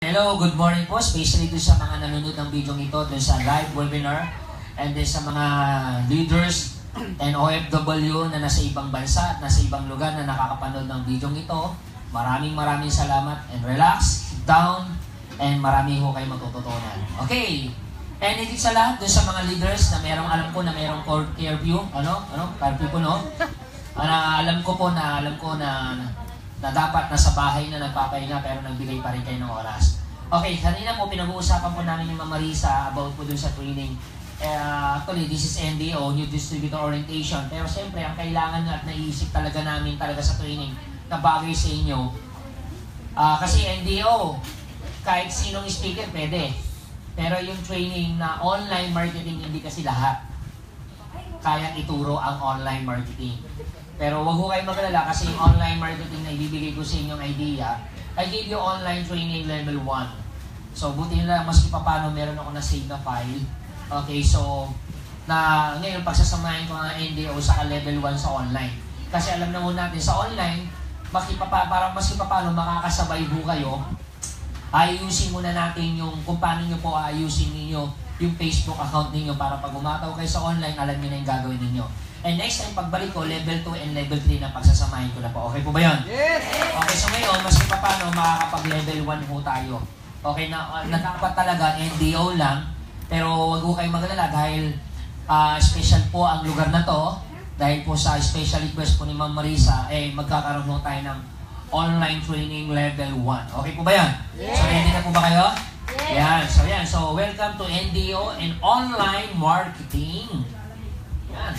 Hello, good morning po, especially doon sa mga nanonood ng video ito, doon sa live webinar, and then sa mga leaders and OFW na nasa ibang bansa at nasa ibang lugar na nakakapanood ng video ito. Maraming salamat, and relax, sit down, and marami ho kayo matututunan. Okay, and higit sa lahat, doon sa mga leaders na merong alam ko na merong curfew, curfew po, no? Alam ko na dapat nasa bahay na nagpapahinga pero nagbigay pa rin kayo ng oras. Okay, kanina po pinag-uusapan po namin ni Ma'am Marisa about po dun sa training. Actually, this is NDO, New Distributor Orientation. Pero siyempre, ang kailangan at naiisip talaga namin talaga sa training na bagay sa inyo. Kasi NDO, kahit sinong speaker, pwede. Pero yung training na online marketing, hindi kasi lahat kaya ituro ang online marketing. Pero wag ho kayo magalala kasi yung online marketing na ibibigay ko sa inyong idea, I gave you online training level 1. So, buti nila, maski pa paano meron ako na-save na file. Okay, so, na ngayon pagsasamahin ko ang NDO sa level 1 sa online. Kasi alam na mo natin, sa online, maski pa paano makakasabay ho kayo, ayusin muna natin yung kung paano nyo po ayusin ninyo yung Facebook account ninyo para pag umataw kayo sa online, alam nyo na yung gagawin ninyo. And next time, pagbalik ko, level 2 and level 3 na pagsasamahin ko na po. Okay po ba yun? Yes! Okay, so ngayon, mas pa paano makakapag-level 1 po tayo. Okay, dapat talaga NDO lang, pero wag po kayo magalala dahil special po ang lugar na to. Dahil po sa special request po ni Ma'am Marisa, magkakaroon po tayo ng online training level 1. Okay po ba yan? Yes! So, ready na po ba kayo? Yes! Yan. So, welcome to NDO and online marketing. Yan.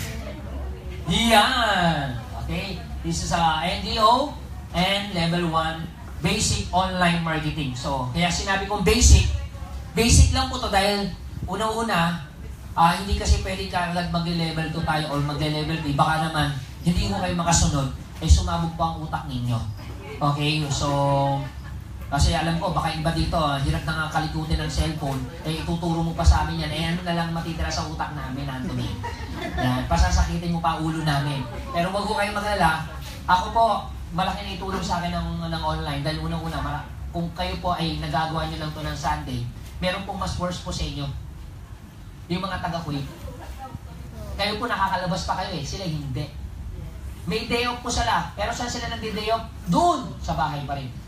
Yan! Okay? This is NDO and level 1 basic online marketing. So, kaya sinabi kong basic lang po to dahil unang-una, hindi kasi pwede kagad mag-level 2 tayo or mag-level 3. Baka naman, hindi mo kayo makasunod, sumabog pa ang utak ninyo. Okay? So, kasi alam ko, baka iba dito, hirap na nga kalikutin ng cellphone, ituturo mo pa sa amin yan, ano na lang matitira sa utak namin, Anthony. Yan, pasasakitin mo pa ulo namin. Pero wag ko kayo magalala, ako po, malaki na itulong sa akin ng online, dahil unang-una, kung kayo po ay nagagawa nyo lang to ng Sunday, meron pong mas worse po sa inyo. Yung mga taga-quit. Kayo po nakakalabas pa kayo sila hindi. May day off po sila, pero saan sila nagdi-day off? Doon, sa bahay pa rin.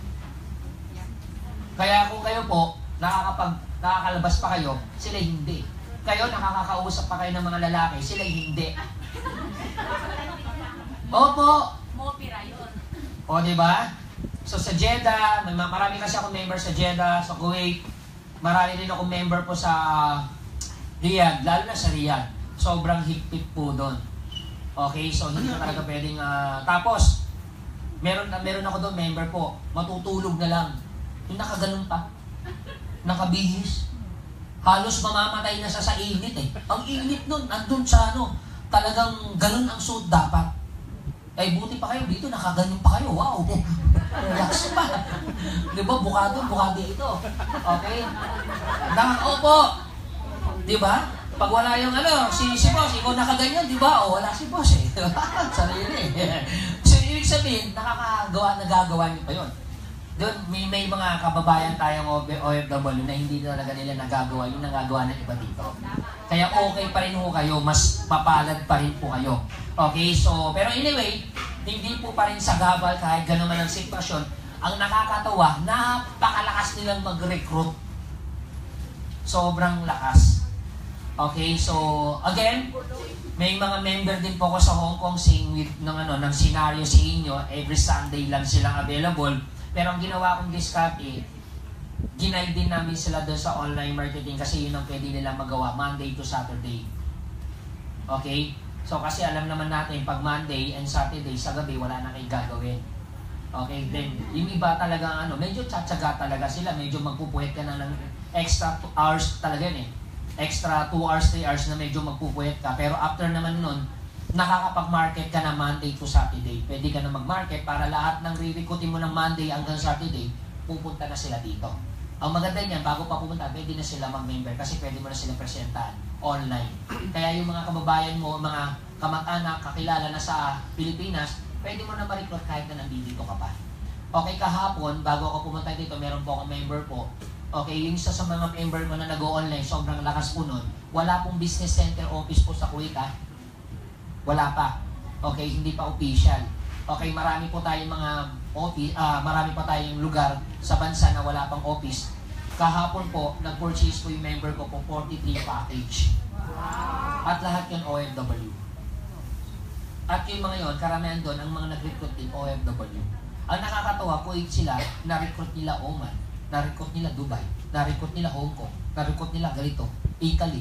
Kaya kung kayo po, nakakalabas pa kayo, sila hindi. Kayo, nakakakausap pa kayo ng mga lalaki, sila hindi. Opo! Mopira yun. O, diba? So, sa Jeddah, marami kasi ako member sa Jeddah, sa Kuwait. Marami din ako member po sa Riyadh, lalo na sa Riyadh. Sobrang higpit po doon. Okay, so hindi na talaga pwedeng... tapos, meron ako doon, member po, matutulog na lang. Yung nakaganon pa. Nakabihis. Halos mamamatay na sa init Ang init nun, andun sa talagang ganun ang suot dapat. Buti pa kayo dito, nakaganon pa kayo. Wow! Relax pa. Diba? Bukado ito. Okay? Opo! Diba? Pag wala yung si boss, ikaw nakaganyan, diba? O, wala si boss Sarili So, ibig sabihin, nagagawa niyo pa yun. Doon, may mga kababayan tayong OFW na hindi talaga nila nagagawa yung nagagawa ng iba dito. Kaya okay pa rin ho kayo, mas papalad pa rin po kayo. Okay, so, pero anyway, hindi po pa rin sagabal kahit gano'n man ang sitwasyon. Ang nakakatawa, napakalakas nilang mag-recruit. Sobrang lakas. Okay, so, again, may mga member din po ko sa Hong Kong ng scenario sa inyo. Every Sunday lang silang available. Pero ang ginawa kong diskarte, ginaid din namin sila doon sa online marketing kasi yun ang pwede nilang magawa Monday to Saturday. Okay? So kasi alam naman natin, pag Monday and Saturday sa gabi, wala na kayong gagawin. Okay? Then, yung iba talaga, medyo tsatsaga talaga sila. Medyo magpupuwet ka na ng extra 2 hours talaga Extra 2 hours, 3 hours na medyo magpupuwet ka. Pero after naman nun, nakakapag-market ka na Monday to Saturday. Pwede ka na mag-market para lahat ng re-recruitin mo ng Monday hanggang Saturday, pupunta na sila dito. Ang maganda niyan, bago pa pumunta, pwede na sila mag-member kasi pwede mo na sila presentahan online. Kaya yung mga kababayan mo, mga kamag-anak, kakilala na sa Pilipinas, pwede mo na ma-recruit kahit na nandito ka pa. Okay, kahapon, bago ako pumunta dito, meron po akong member po. Okay, yung isa sa mga member ko na nag-o-online, sobrang lakas po nun. Wala pong business center office po sa Kuwait, ha? Wala pa. Okay, hindi pa official. Okay, marami po tayong mga office, marami pa tayong lugar sa bansa na wala pang office. Kahapon po, nag-purchase po yung member ko po 43 package. At lahat yun OFW. At yung mga yun, karamihan doon, ang mga nag-recruit din OFW. Ang nakakatawa, Kuwait sila, na-recruit nila Oman, na-recruit nila Dubai, na-recruit nila Hong Kong, na-recruit nila ganito, Italy.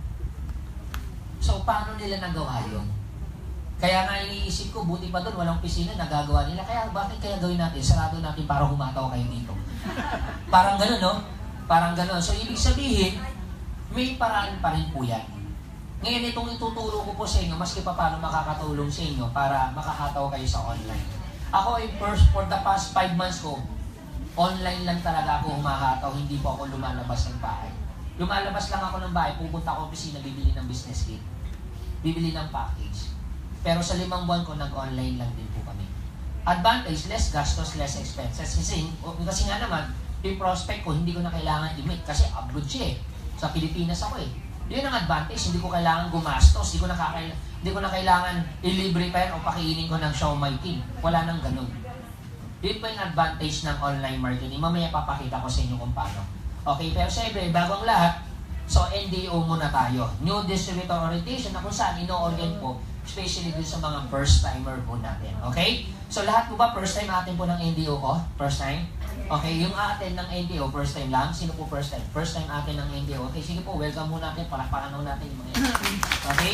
So, paano nila nagawa yun? Kaya nga iniisip ko, buti pa doon, walang pisina, nagagawa nila. Kaya bakit kaya gawin natin? Sarado natin para humataw kayo dito. Parang gano'n, no? Parang gano'n. So, ibig sabihin, may paraan pa rin po yan. Ngayon, itong ituturo ko po sa inyo, maski pa paano makakatulong sa inyo para makahataw kayo sa online. Ako, for the past 5 months ko, online lang talaga ako humahataw, hindi po ako lumalabas ng bahay. Lumalabas lang ako ng bahay, pupunta ako opisina, bibili ng business kit, bibili ng package. Pero sa 5 buwan ko, nag-online lang din po kami. Advantage, less gastos, less expenses. Kasi nga naman, yung prospect ko, hindi ko na kailangan i-meet kasi abroad siya eh. Sa Pilipinas ako eh. Yun ang advantage, hindi ko kailangan gumastos, hindi ko na kailangan ilibre pa yan o pakiinin ko ng siomai king. Wala nang ganun. Yun pa yung advantage ng online marketing. Mamaya papakita ko sa inyo kung paano. Okay, pero syempre, bago ang lahat, so NDO muna tayo. New Distributor Orientation na kung saan ino-orient po, especially dun sa mga first timer po natin. Okay? So lahat po ba first time atin po ng NDO ko? First time? Okay, yung atin ng NDO, first time lang. Sino po first time? First time atin ng NDO. Okay, sige po, welcome mo natin. Palakpakan natin yung mga yan. Okay?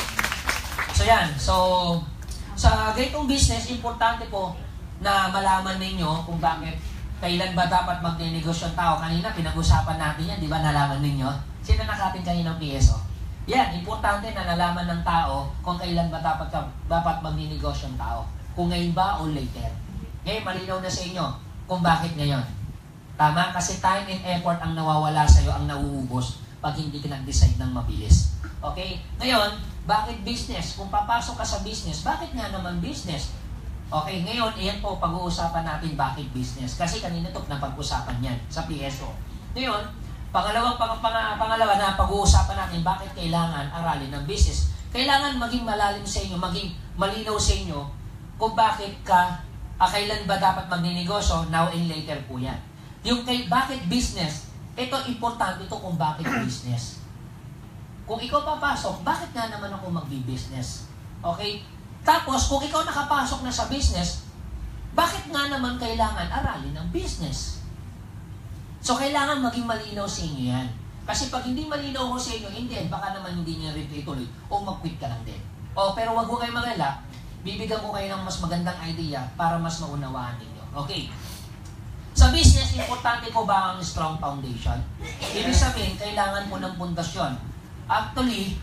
So yan. So, sa ganitong business, importante po na malaman ninyo kung bakit, kailan ba dapat magnenegosyo ang tao. Kanina, pinag-usapan natin yan, di ba? Nalaman ninyo? Sino nakatin kaninang PSO? Yan, importante na nalaman ng tao kung kailan ba dapat magnenegosyo ang tao. Kung ngayon ba o later. Ngayon, malinaw na sa inyo kung bakit ngayon. Tama? Kasi time and effort ang nawawala sa'yo, ang nauubos pag hindi ka nag-decide ng mabilis. Okay? Ngayon, bakit business? Kung papasok ka sa business, bakit nga naman business? Okay, ngayon, iyan po pag-uusapan natin bakit business. Kasi kanina ito napag-usapan yan sa PSO. Ngayon, pangalawa na pag-uusapan natin bakit kailangan aralin ng business. Kailangan maging malalim sa inyo, maging malinaw sa inyo kung bakit kailan ba dapat magninegosyo, now and later po yan. Yung bakit business, ito importante ito kung bakit business. Kung ikaw papasok, bakit nga naman ako magbi-business? Okay? Tapos, kung ikaw nakapasok na sa business, bakit nga naman kailangan aralin ng business? So, kailangan maging malinaw sa inyo yan. Kasi pag hindi malinaw ko sa inyo, hindi, baka naman hindi niya rin ituloy o mag-quit ka lang din. Pero wag mo kayo mag-alala, bibigyan ko kayo ng mas magandang idea para mas maunawaan ninyo. Okay. Sa business, importante po ba ang strong foundation? Ibig sabihin, kailangan po ng pundasyon. Actually,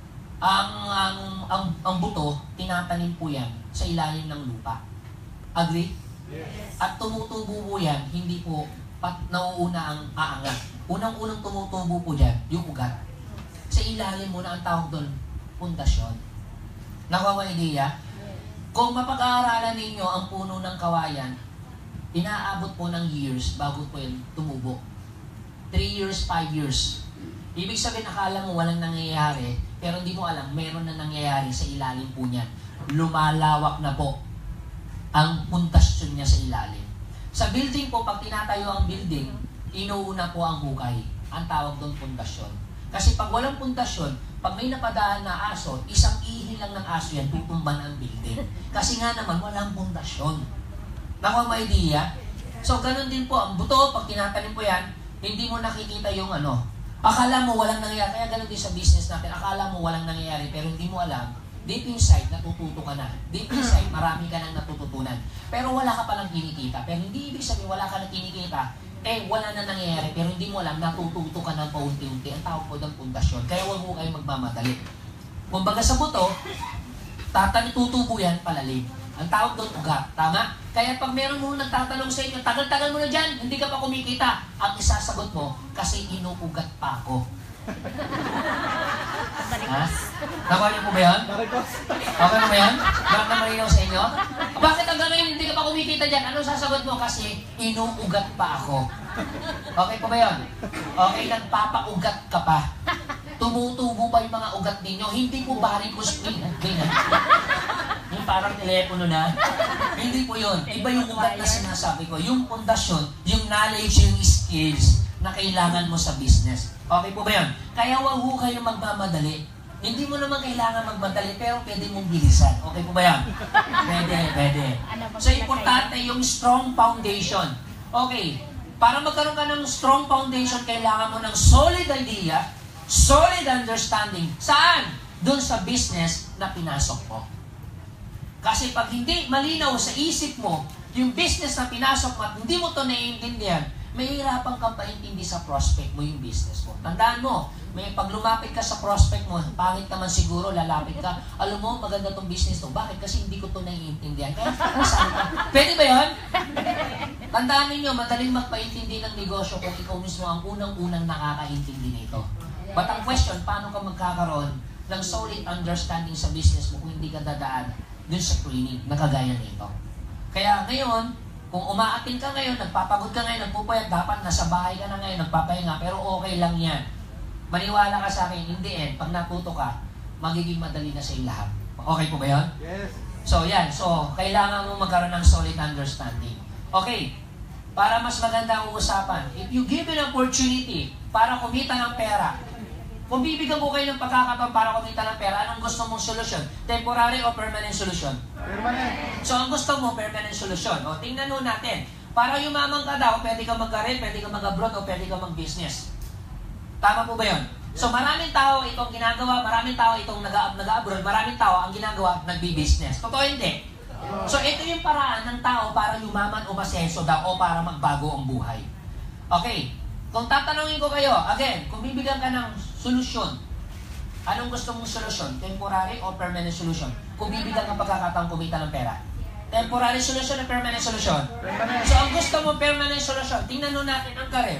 ang buto, tinatanim po yan sa ilalim ng lupa. Agree? Yes. At tumutubo po yan, hindi po nauuna ang aangat. Unang-unang tumutubo po dyan, yung ugat. Sa ilalim mo na ang tawag doon, pundasyon. Nakuha mo idea? Kung mapag-aaralan ninyo ang puno ng kawayan, inaabot po ng years bago po yan tumubo. 3 years, 5 years. Ibig sabihin, akala mo walang nangyayari, pero hindi mo alam, meron na nangyayari sa ilalim po niyan. Lumalawak na po ang pundasyon niya sa ilalim. Sa building po, pag tinatayo ang building, inuuna po ang hukay. Ang tawag doon pundasyon. Kasi pag walang pundasyon, pag may napadaan na aso, isang ihi lang ng aso yan, tutumban ang building. Kasi nga naman, walang pundasyon. Nakuha mo idea? So, ganun din po. Ang buto, pag tinatanim po yan, hindi mo nakikita yung akala mo walang nangyayari. Kaya ganun din sa business natin. Akala mo walang nangyayari, pero hindi mo alam, deep inside, natututo ka na. Deep inside, marami ka nang natututunan. Pero wala ka palang kinikita. Pero hindi ibig sabihin, wala ka nang kinikita, wala na nangyayari, pero hindi mo alam, natututo ka ng paunti-unti. Ang tawag po ng pundasyon. Kaya huwag mo kayo magmamadali. Kumbaga sa buto, tutubo yan palalim. Ang tawag doon, ugat. Tama? Kaya pag meron mo nagtatanong sa inyo, tagal-tagal mo na dyan, hindi ka pa kumikita. Ang isasagot mo, kasi inuugat pa ako. Ha? Nakuha niyo po ba yan? Okay na ba yan? Bakit na malinaw sa inyo? Bakit hanggang ngayon hindi ka pa kumikita dyan? Anong sasagot mo? Kasi inuugat pa ako. Okay po ba yan? Okay, nagpapaugat ka pa. Tumutubo pa yung mga ugat ninyo. Hindi po varicose vein. Yung parang telepono na. Hindi po yun. Iba yung ugat na sinasabi ko. Yung pundasyon, yung knowledge, yung skills na kailangan mo sa business. Okay po ba yan? Kaya wag ho kayo magmamadali. Hindi mo naman kailangan magmadali, pero pwede mong bilisan. Okay po ba yan? Pwede. So, importante yung strong foundation. Okay. Para magkaroon ka ng strong foundation, kailangan mo ng solid idea, solid understanding. Saan? Doon sa business na pinasok mo. Kasi pag hindi malinaw sa isip mo, yung business na pinasok mo at hindi mo ito naiintindihan, mahirapan kang paintindi sa prospect mo yung business mo. Tandaan mo, may pag lumapit ka sa prospect mo, pangit naman siguro, lalapit ka, alam mo, maganda tong business to. Bakit? Kasi hindi ko ito naiintindihan. Kaya, saan ka? Pwede ba yun? Tandaan ninyo, madaling magpaintindi ng negosyo kung ikaw mismo ang unang-unang nakakaintindi nito. But ang question, paano ka magkakaroon ng solid understanding sa business mo kung hindi ka dadaan dun sa training na kagaya nito? Kaya ngayon, kung umaating ka ngayon, nagpapagod ka ngayon, nagpupayat, dapat nasa bahay ka na ngayon, nagpapahinga, pero okay lang yan. Maniwala ka sa akin, in the end, pag natuto ka, magiging madali na sa iyo lahat. Okay po ba yun? Yes. So, yan. So, kailangan mo magkaroon ng solid understanding. Okay. Para mas maganda ang usapan, if you give an opportunity para kumita ng pera, kung bibigyan ko kayo ng pagkakataon para kumita ng pera, anong gusto mong solusyon? Temporary o permanent solution? Permanent. So, ang gusto mo, permanent solution. O, tingnan nun natin. Para yumaman ka daw, pwede ka mag-career, pwede ka mag-abroad, o pwede ka mag-business. Tama po ba yun? So, maraming tao itong ginagawa, maraming tao itong nag-abroad, maraming tao ang ginagawa, nagbi-business. Totoo hindi. So, ito yung paraan ng tao para yumaman o masenso daw, o para magbago ang buhay. Okay. Kung tatanungin ko kayo, again, kung bibigyan ka ng solusyon, anong gusto mong solusyon? Temporary o permanent solution? Kung bibigyan ka pagkakataong kumita ng pera. Temporary solution o permanent solution? Permanent. So, ang gusto mong permanent solution, tingnan nun natin ang career.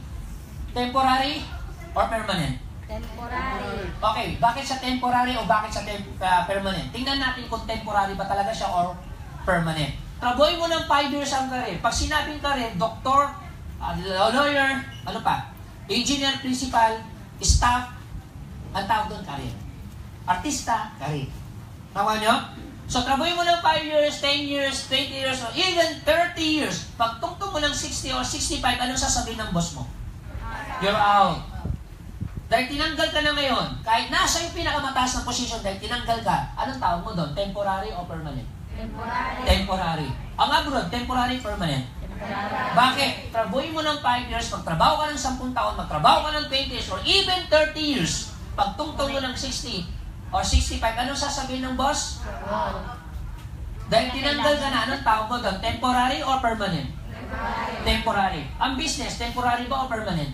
Temporary or permanent? Temporary. Okay, bakit sa temporary o bakit sa permanent? Tingnan natin kung temporary ba talaga siya or permanent. Trabuhin mo ng 5 years ang career. Pag sinabing career, doktor, lawyer, ano pa? Engineer, principal, staff, ang tawag doon, career. Artista, career. Tawa nyo? So, trabuhin mo ng 5 years, 10 years, 20 years, or even 30 years. Pag tungtong mo ng 60 or 65, anong sasabihin ng boss mo? You're out. Dahil tinanggal ka na ngayon, kahit nasa yung pinakamataas na posisyon, dahil tinanggal ka, anong tawag mo doon? Temporary o permanent? Temporary. Temporary. Ang abroad, temporary, permanent. Temporary. Bakit? Trabuhin mo ng 5 years, magtrabaho ka ng 10 taon, magtrabaho ka ng 20 years, or even 30 years. Pag tungtong mo ng 60 or 65, anong sasabihin ng boss? Dahil tinanggal ka na, anong tawag mo doon? Temporary or permanent? Temporary. Ang business, temporary ba o permanent?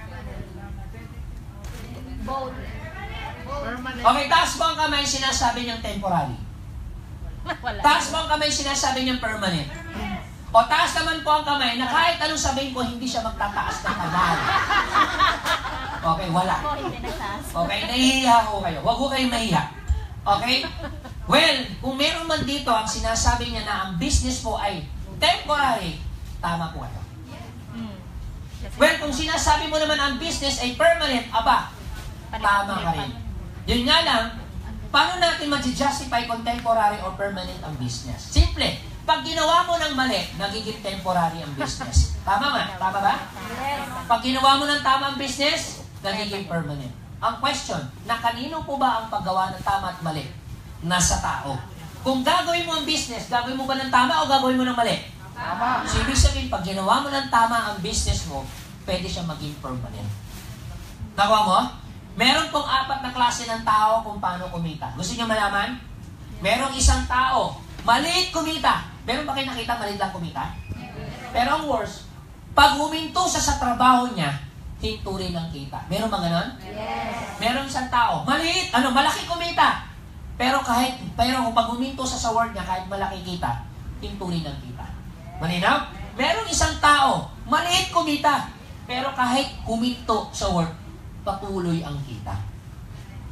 Both. Permanent. Okay, taas mo ang kamay, sinasabi niyang temporary. Wala. Taas mo ang kamay, sinasabi niyang permanent. O taas naman po ang kamay na kahit anong sabihin ko, hindi siya magtataas ng kamay. Okay, wala. Ako hindi nagtaas. Okay, nahihiya ko kayo. Huwag ko kayo mahiya. Okay? Well, kung meron man dito ang sinasabi niya na ang business po ay temporary, tama po kayo. Well, kung sinasabi mo naman ang business ay permanent, aba, tama ka rin. Yun nga lang, paano natin ma-justify kung temporary or permanent ang business? Simple. Pag ginawa mo ng mali, nagiging temporary ang business. Tama ba? Tama ba? Yes. Pag ginawa mo ng tama ang business, nagiging permanent. Ang question, na kanino po ba ang paggawa ng tama at mali? Nasa tao. Kung gagawin mo ang business, gagawin mo ba ng tama o gagawin mo ng mali? Tama. So, ibig sabihin, pag ginawa mo ng tama ang business mo, pwede siya maging permanent. Nakuha mo? Meron pong 4 na klase ng tao kung paano kumita. Gusto niyo malaman? Merong isang tao, maliit kumita. Meron ba kayo nakita maliit lang kumita? Pero ang worst, pag huminto siya sa trabaho niya, hinto rin ang kita. Meron ba ganon? Yes. Meron isang tao, maliit, malaki kumita. Pero kung pag huminto siya sa work niya, kahit malaki kita, hinto rin ang kita. Malinaw? Merong isang tao, maliit kumita. Pero kahit huminto sa work, patuloy ang kita.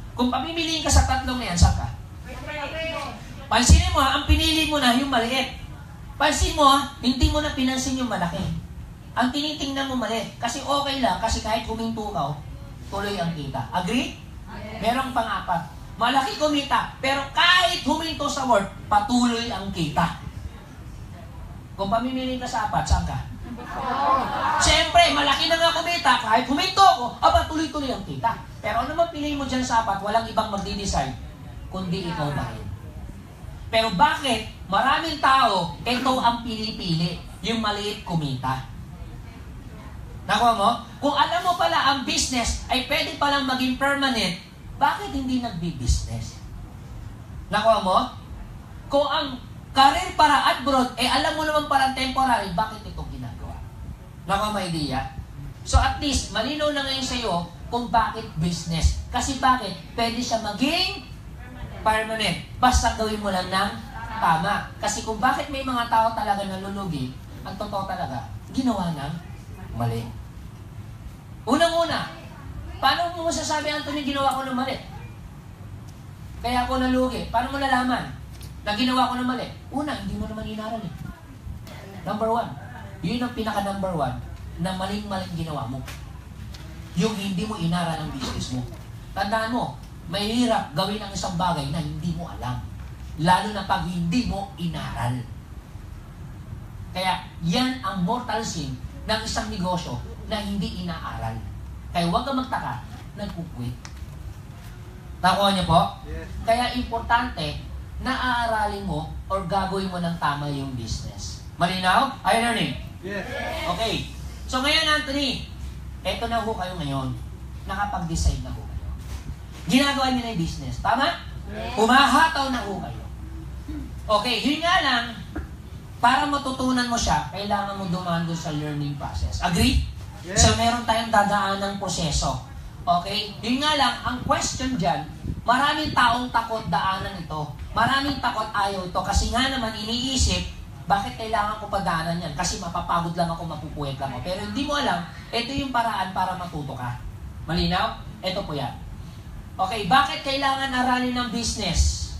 Kung pamimiliin ka sa tatlong na yan, saan ka? Pansinin mo ang pinili mo na yung maliit. Pansin mo hindi mo na pinansin yung malaki. Ang tinitingnan mo mali. Kasi okay lang, kasi kahit huminto ka, tuloy ang kita. Agree? Merong pang-apat. Malaki kumita, pero kahit huminto sa work, patuloy ang kita. Kung pamimili ka sa apat, saan ka? Siyempre, malaki na nga kumita, kahit huminto ko, tuloy-tuloy ang kita. Pero ano mapili mo dyan sa apat, walang ibang magdi-decide, kundi ikaw ba rin. Pero bakit maraming tao, ito ang pinipili, yung maliit kumita? Nakuha mo? Kung alam mo pala ang business ay pwede palang maging permanent, bakit hindi nagbi-business? Nakuha mo? Kung ang career para abroad, alam mo naman parang temporary, bakit ito ginagawa? Nakuha mo idea? So at least, malinaw na ngayon sa'yo kung bakit business. Kasi bakit? Pwede siya maging permanent. Basta gawin mo lang ng tama. Kasi kung bakit may mga tao talaga nalulugi, ang totoo talaga, ginawa ng mali. Unang-una, paano mo masasabi, Anthony, ginawa ko ng mali? Kaya ako nalugi. Paano mo nalaman na ginawa ko ng mali? Una, hindi mo naman inaral eh. Number one. Yun ang pinaka-number one na maling-maling ginawa mo. Yung hindi mo inaral ang business mo. Tandaan mo, mahirap gawin ang isang bagay na hindi mo alam. Lalo na pag hindi mo inaral. Kaya yan ang mortal sin ng isang negosyo na hindi inaaral. Kaya huwag kang magtaka, nagkukwit. Nakuha niyo po? Yes. Kaya importante na aaralin mo or gagawin mo ng tama yung business. Malinaw? Are you learning? Yes. Okay. So ngayon, Anthony, eto na ho kayo ngayon. Nakapag-decide na ho kayo. Ginagawa niyo na yung business. Tama? Yes. Humahataw na ho kayo. Okay, yun nga lang, para matutunan mo siya, kailangan mo dumaan doon sa learning process. Agree? Yes. So meron tayong dadaan ng proseso. Okay? Yun nga lang, ang question dyan, maraming taong takot daanan ito. Maraming takot ayaw ito. Kasi nga naman iniisip, bakit kailangan ko padaanan yan? Kasi mapapagod lang ako, mapupuwet lang ako. Pero hindi mo alam, ito yung paraan para matuto ka. Malinaw? Ito po yan. Okay, bakit kailangan aralin ng business?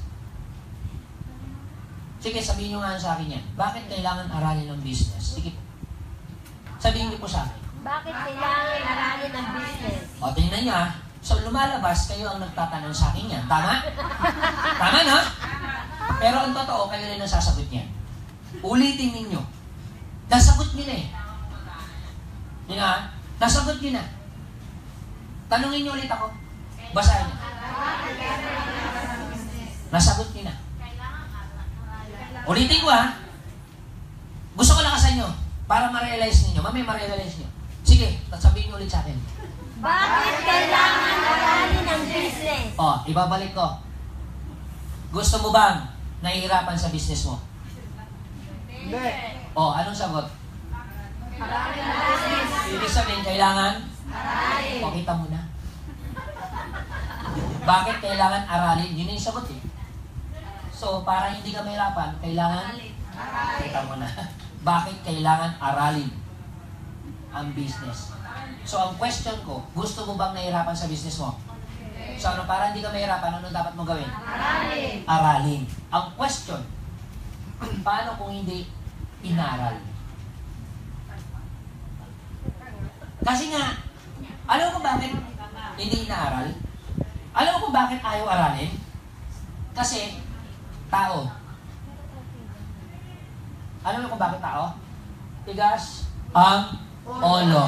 Sige, sabihin nyo nga sa akin yan. Bakit kailangan aralin ng business? Sige po. Sabihin niyo po sa akin. Bakit kailangan aralin ang business? O, tingnan nyo ha. So, lumalabas, kayo ang nagtatanong sa akin yan. Tama? Tama, no? Pero ang totoo, kayo rin ang sasagot niyan. Ulitin ninyo. Nasagot nyo na eh. Yun ha? Nasagot nyo na. Tanungin nyo ulit ako. Basahin nyo. Nasagot nyo na. Ulitin ko ha. Gusto ko lakasan nyo para ma-realize ninyo. Mamay ma-realize nyo. Sige, sabihin nyo ulit sa akin. Bakit kailangan aralin ang business? O, ibabalik ko. Gusto mo bang nahihirapan sa business mo? Hindi. O, anong sagot? Aralin ang business. Ibig sabihin, kailangan? Aralin. O, kita mo na. Bakit kailangan aralin? Yun yung sagot eh. So, para hindi ka mahirapan, kailangan? Kita mo na. Bakit kailangan aralin ang business? So, ang question ko, gusto mo bang nahihirapan sa business mo? So, ano, para hindi ka mahirapan, ano dapat mo gawin? Aralin. Aralin. Ang question, paano kung hindi inaral? Kasi nga, alam mo kung bakit hindi inaaral? Alam mo kung bakit ayaw aralin? Kasi, tao. Alam mo kung bakit tao? Tigas ang ulo.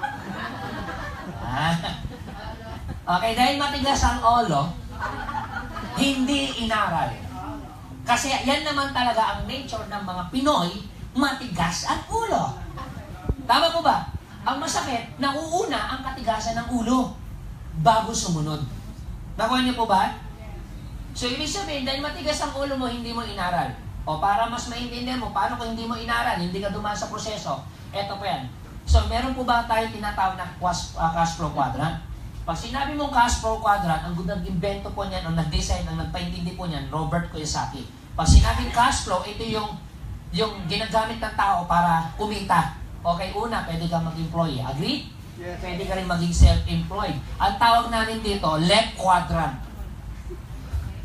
Okay, dahil matigas ang ulo, hindi inaral. Kasi yan naman talaga ang nature ng mga Pinoy, matigas ang ulo. Tama po ba? Ang masakit, nauuna ang katigasan ng ulo bago sumunod. Nakuha niyo po ba? So, ibig sabihin, dahil matigas ang ulo mo, hindi mo inaral. O para mas maintindihan mo, paano kung hindi mo inaral, hindi ka dumaan sa proseso, eto pa yan. So, meron po ba tayo tinatawag na cash flow quadrant? Pag sinabi mong cash flow quadrant, ang nag-invento po niyan, ang nag-design, ang nagpaintindi po niyan, Robert Kiyosaki. Pag sinabing cash flow, ito yung ginagamit ng tao para kumita. Okay, una, pwede kang mag-employee. Agree? Yes. Pwede ka rin maging self-employed. Ang tawag namin dito, left quadrant.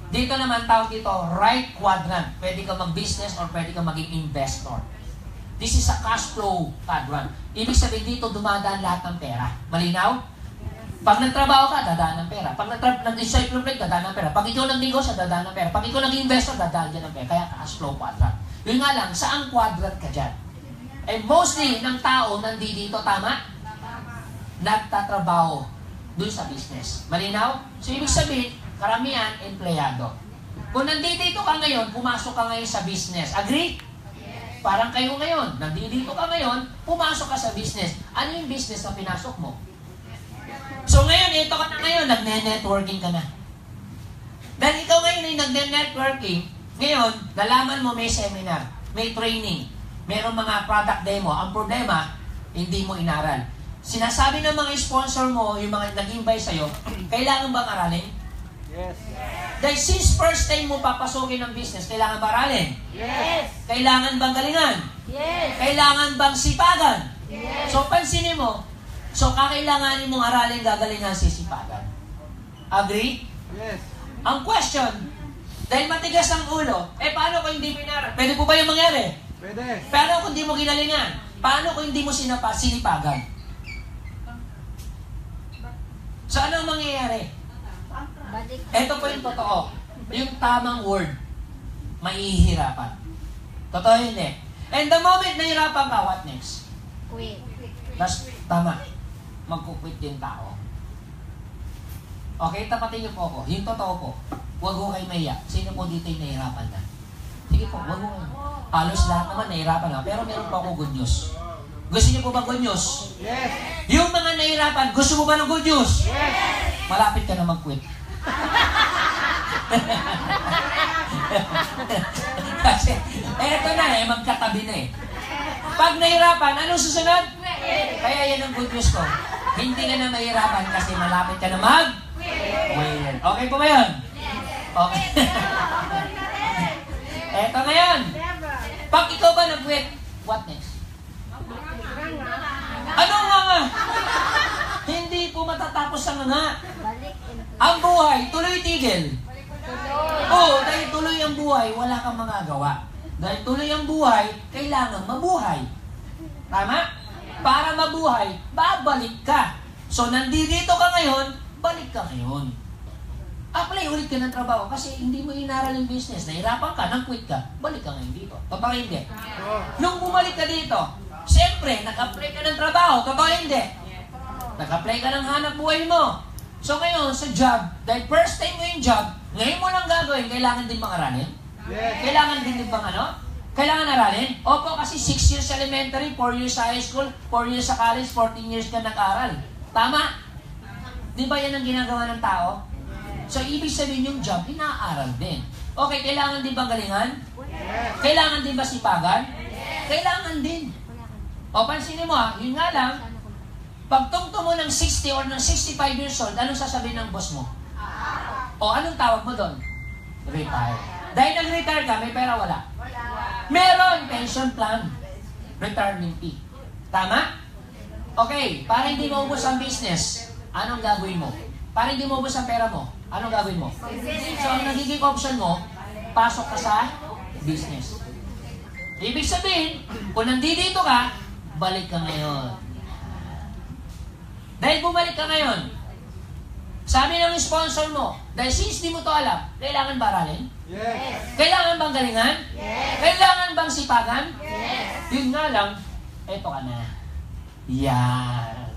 Dito naman tawag dito, right quadrant. Pwede ka mag-business or pwede ka maging investor. This is a cash flow quadrant. Ibig sabihin dito, dumadaan lahat ng pera. Malinaw? Pag nagtrabaho ka, dadaan ng pera. Pag nag-enjoy break, dadaan ng pera. Pag ikaw nag-negosyo, dadaan ng pera. Pag ikaw nag-investor, dadaan dyan ng pera. Kaya cash flow quadrant. Yun nga lang, saan quadrant ka dyan? And mostly, ng tao nandito, tama? Nagtatrabaho dun sa business. Malinaw? So, ibig sabihin, karamihan, empleyado. Kung nandito ka ngayon, pumasok ka ngayon sa business. Agree? Parang kayo ngayon, nandito ka ngayon, pumasok ka sa business. Ano yung business na pinasok mo? So ngayon, ito ka na ngayon, nagne-networking ka na. Dahil ikaw ngayon ay nagne-networking, ngayon, nalaman mo may seminar, may training, mayroong mga product demo. Ang problema, hindi mo inaral. Sinasabi ng mga sponsor mo, yung mga nag-invite sa'yo, kailangan bang aralin? Yes. Dahil since first time mo papasukin ng business, kailangan ba aralin? Yes. Kailangan bang galingan? Yes. Kailangan bang sipagan? Yes. So, pansinin mo, so kakailanganin mong aralin, gagalingan, sisipagan. Agree? Yes. Ang question, dahil matigas ang ulo, paano kung hindi mo inaral? Pwede po ba yung mangyari? Pwede. Paano kung hindi mo ginalingan? Paano kung hindi mo sinipagan? So, anong mangyayari? Balik. Ito po yung totoo. Yung tamang word, mahihirapan. Totoo hindi. And the moment nahirapan ka, what next? Quit. Tama. Magkukwit yung tao. Okay, tapatin niyo po ako. Yung totoo po. Huwag ho kayo mahiya. Sino po dito yung nahirapan na? Sige po, huwag ho kayo. Halos lahat naman nahirapan na. Pero meron po ako good news. Gusto niyo po ba good news? Yes. Yung mga nahirapan, gusto mo ba ng good news? Yes. Malapit ka na mag-quit. Kasi, eto na magkatabi na Pag nahirapan, anong susunod? Kaya yan ang good news ko. Hindi ka na mahirapan kasi malapit ka na mag-quit. Okay po ba yun? Okay. Eto na yun. Pag ikaw ba nag-quit, what next? Ano nga? Hindi po matatapos ang nga. Balik. Ang buhay, tuloy-tigil. Tuloy. Oo, dahil tuloy ang buhay, wala kang magagawa. Dahil tuloy ang buhay, kailangan mabuhay. Tama? Para mabuhay, babalik ka. So, nandito ka ngayon, balik ka ngayon. Apply ulit ka ng trabaho kasi hindi mo inaral yung business. Nahirapan ka, nang-quit ka, balik ka ngayon dito. Totoo hindi? Nung bumalik ka dito, siyempre, nag-apply ka ng trabaho. Totoo hindi? Nag-apply ka ng hanap buhay mo. So ngayon, sa job, dahil first time mo yung job, ngayon mo lang gagawin, kailangan din bang aralin? Yes. Kailangan din bang Kailangan aralin? Opo, kasi 6 years elementary, 4 years sa high school, 4 years sa college, 14 years ka nag-aral. Tama? Di ba yan ang ginagawa ng tao? So, ibig sabihin yung job, inaaral din. Okay, kailangan din bang galingan? Yes. Kailangan din ba sipagan? Kailangan din. O, pansinin mo yun nga lang, pag tungtong mo ng 60 or ng 65 years old, anong sasabihin ng boss mo? O, anong tawag mo doon? Retire. Dahil nag-retire ka, may pera wala? Meron, pension plan. Retirement fee. Tama? Okay, para hindi mo ubos ang business, anong gagawin mo? Para hindi mo ubos ang pera mo, anong gagawin mo? So, ang nagiging option mo, pasok ka sa business. Ibig sabihin, kung nandito ka, balik ka ngayon. Dahil bumalik ka ngayon, sabi ng sponsor mo, dahil since di mo to alam, kailangan ba aralin? Yes. Kailangan bang galingan? Yes. Kailangan bang sipagan? Yes. Yun nga lang, eto ka na. Yan.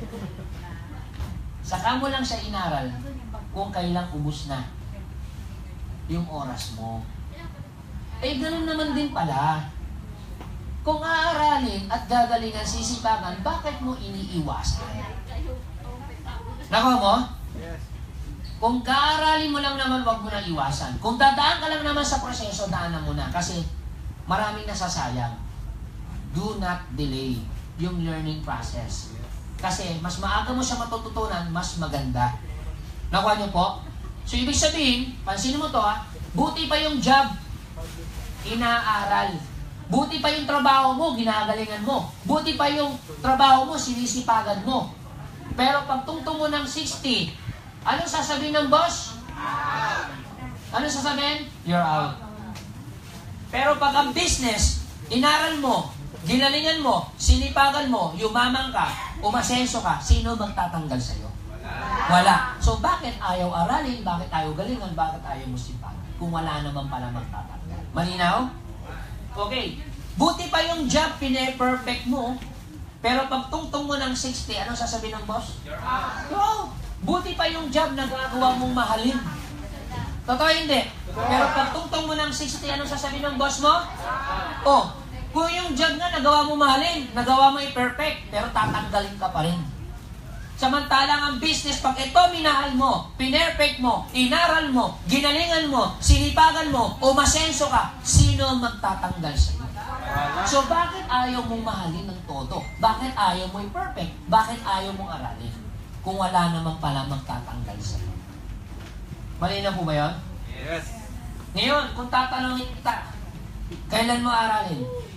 Saka mo lang siya inaral kung kailang ubus na yung oras mo. Ganun naman din pala. Kung aaralin at gagalingan, sisipagan, bakit mo iniiwasan? Nakuha mo? Yes. Kung kaaralin mo lang naman, wag mo na iwasan. Kung dadaan ka lang naman sa proseso, daanan mo na. Kasi maraming nasasayang. Do not delay yung learning process. Kasi mas maaga mo siya matututunan, mas maganda. Nakuha niyo po? So, ibig sabihin, pansinin mo to buti pa yung job, inaaral. Buti pa yung trabaho mo, ginagalingan mo. Buti pa yung trabaho mo, sinisipagan mo. Pero pag tungtong mo ng 60, anong sasabihin ng boss? Ano sasabihin? You're out. Pero pag ang business, inaral mo, ginalingan mo, sinipagan mo, yumamang ka, umasenso ka, sino magtatanggal sa'yo? Wala. So bakit ayaw aralin, bakit ayaw galingan, bakit ayaw mo sipagan? Kung wala naman pala magtatanggal. Malinaw? Okay. Buti pa yung job, pine-perfect mo, pero pag tungtong mo ng 60, anong sasabihin ng boss? You're out. Buti pa yung job na gagawa mong mahalin. Totoo hindi? Pero pag tungtong mo ng 60, anong sasabihin ng boss mo? Oh, kung yung job nga nagawa mo mahalin, nagawa mo i-perfect, pero tatanggalin ka pa rin. Samantalang ang business, pag ito minahal mo, pinerfect mo, inaral mo, ginalingan mo, sinipagan mo, umasenso ka, sino ang magtatanggal sa iyo? So bakit ayaw mong mahalin ng todo? Bakit ayaw mo i-perfect? Bakit ayaw mong aralin? Kung wala naman pala magtatanggal sa iyo. Malinaw po ba yun? Yes. Ngayon, kung tatanungin kita, kailan mo aralin?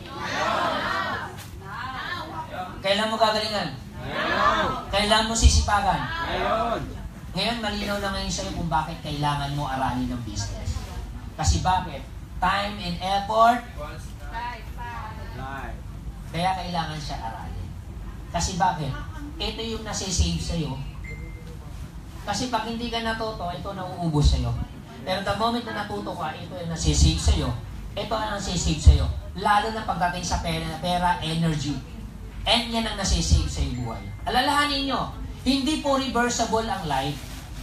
Kailan mo gagalingan? Kailan mo sisipagan? Ngayon, malinaw na ngayon sa'yo kung bakit kailangan mo aralin ng business. Kasi bakit? Time and effort. Kaya kailangan siya aralin. Kasi bakit? Ito yung nasisave sa'yo. Kasi pag hindi ka natuto, ito nauubos sa'yo. Pero the moment na natuto ka, ito yung nasisave sa'yo. Ito ang nasisave sa'yo. Lalo na pagdating sa pera, energy. And yan ang nasisave sa iyong buhay. Alalahanin nyo, hindi po reversible ang life.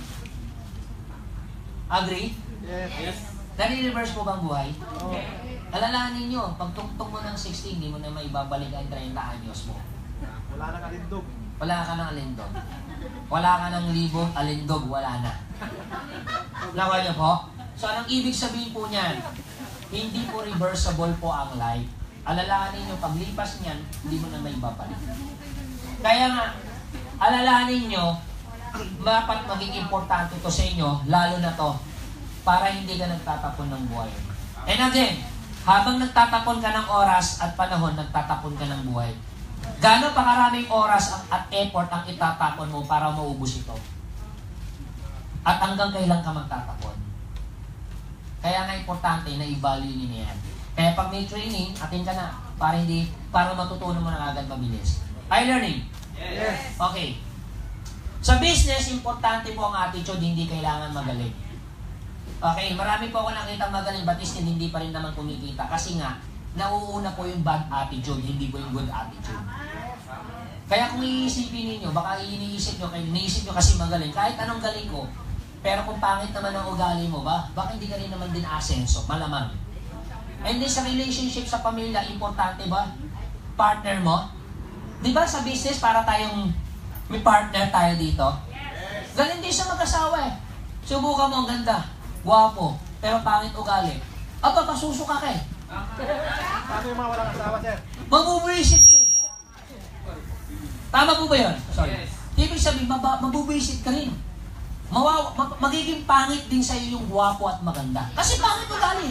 Agree? Yes. Nare-reverse po bang buhay? Alalahanin nyo, pag tungtong mo ng 16, hindi mo na maibabalik ang 30 anyos mo. Wala nang alindog. Wala ka ng alindog. Wala ka ng libong alindog, wala na. Nakuha niyo po? So, anong ibig sabihin po niyan? Hindi po reversible po ang life. Alalahanin nyo, paglipas niyan, hindi mo na may babalik. Kaya nga, alalahanin nyo, dapat maging importante to sa inyo, lalo na to, para hindi ka nagtatapon ng buhay. And again, habang nagtatapon ka ng oras at panahon, nagtatapon ka ng buhay. Gaano pa karaming oras at effort ang itatapon mo para maubos ito? At hanggang kailan ka magtatapon? Kaya nga importante na i-value niyo yan. Kaya pag may training, atin ka na para matutunan mo na agad mabilis. I-learning? Yes. Okay. Sa business, importante po ang attitude, hindi kailangan magaling. Okay, marami po ako nakita magaling, but still hindi pa rin naman kumikita. Kasi nga, nauuna po yung bad attitude, hindi po yung good attitude. Kaya kung iisipin ninyo, baka iniisip nyo kasi magaling, kahit anong galing ko, pero kung pangit naman ang ugali mo, baka hindi ka rin naman din asenso, malamang. And then sa relationship sa pamilya, importante ba? Partner mo? Di ba sa business, para tayong may partner tayo dito? Galing din sa mag-asawa eh. Subukan mo, ang ganda, gwapo, pero pangit ugali. Aba, kasusuka ka eh. Paano yung mga walang asawa, sir? Mabubuisit ka eh. Tama po ba yun? Sorry. Ibig sabihin, mabubuisit ka rin. Magiging pangit din sa'yo yung gwapo at maganda. Kasi pangit ugali.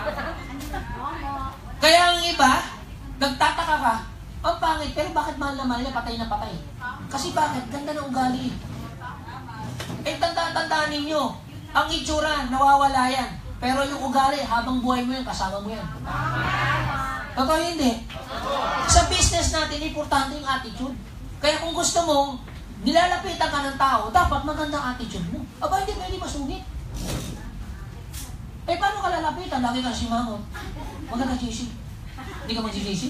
Kaya ang iba, nagtataka ka, ang pangit, pero bakit mahal na mahal niya, patay na patay? Kasi bakit? Ganda ng ugali. Eh, tandaan ninyo, ang itsura, nawawala yan. Pero yung ugali, habang buhay mo yan, kasama mo yan. Totoo hindi? Sa business natin, importante yung attitude. Kaya kung gusto mo, nilalapitan ka ng tao, dapat magandang attitude mo. Aba, hindi pwede masungit. Eh, paano ka lalapitan? Lagi kang simangot. Maganda, JC. Hindi ka mag-JC?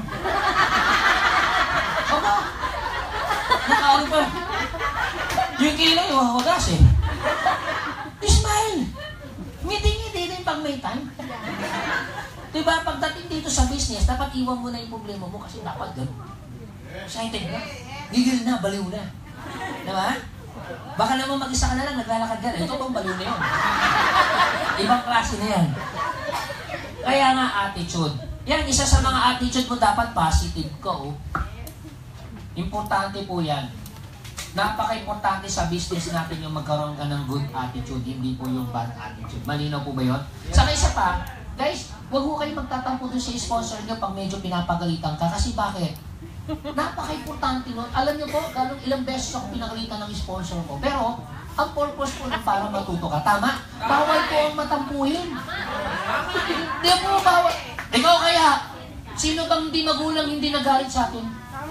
Aba, nakaano pa. Yung kilay, wagas eh. Smile. Ngiti-ngiti din pag may time. Diba, pagdating dito sa business, dapat iwan mo na yung problema mo kasi dapat gano'n. Excited na. Gigil na, baliw na. Diba? Baka naman mag-isa ka na lang, naglalakad ka na. Ito tong baliw na yun. Ibang klase na yan. Kaya nga, attitude. Yan, isa sa mga attitude mo dapat positive ka, oh. Importante po yan. Napaka-importante sa business natin yung magkaroon ka ng good attitude, hindi po yung bad attitude. Malinaw po ba yun? Saka isa pa, guys, huwag mo kayo magtatampo dun sa sponsor nyo pag medyo pinapagalitan ka. Kasi bakit? Napaka-importante nun. Alam nyo po, ilang beses ako pinagalitan ng sponsor ko. Pero, Ang purpose po na para matuto ka. Tama? Bawal po ang matampuhin. Di po bawal. Ikaw kaya, sino bang hindi magulang hindi nagalit sa akin?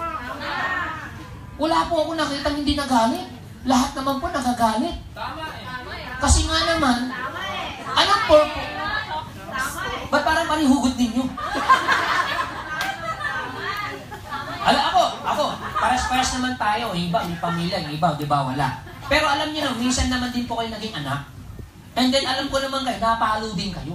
Wala po ako nakitang hindi nagalit. Lahat naman po nagagalit. Kasi nga naman, anong purpose? Ba't parang panihugot ninyo? Ako, pares-pares naman tayo. Yung iba, may pamilya, yung iba, di ba, wala. Pero alam niyo na, minsan naman din po kayo naging anak. And then, alam ko naman kayo, napalo din kayo.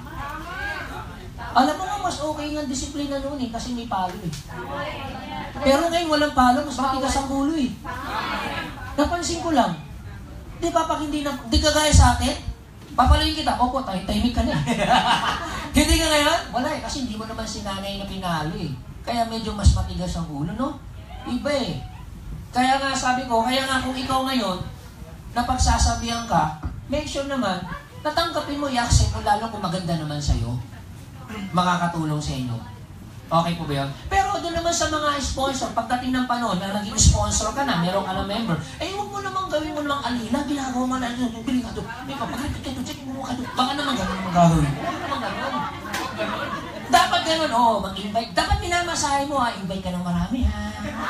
Alam mo nga, mas okay nga disiplina noon eh, kasi may palo eh. Pero ngayon, walang palo, mas matigas ang ulo eh. Napansin ko lang, di ba pag hindi kagaya sa akin, papalayin kita, opo, tahimik ka na. Hindi ka ngayon? Wala eh, kasi hindi mo naman si nanay na pinalo eh. Kaya medyo mas matigas ang ulo, no? Iba eh. Kaya nga sabi ko, kaya nga kung ikaw ngayon, napagsasabihan ka, make sure naman, natanggapin mo, i-accept mo, lalo kung maganda naman sa'yo, makakatulong sa inyo. Okay po ba yun? Pero doon naman sa mga sponsor, pagdating ng panahon na naging sponsor ka na, merong ka na member, huwag mo naman gawin mo lang alila, ginagawa mo na, bili ka doon, may kapagalitin ka doon, check mo ka doon, baka naman gano'n ang gagawin. Huwag naman gano'n. Dapat gano'n, mag-invite. Dapat minamasahe mo, invite ka ng marami, ha?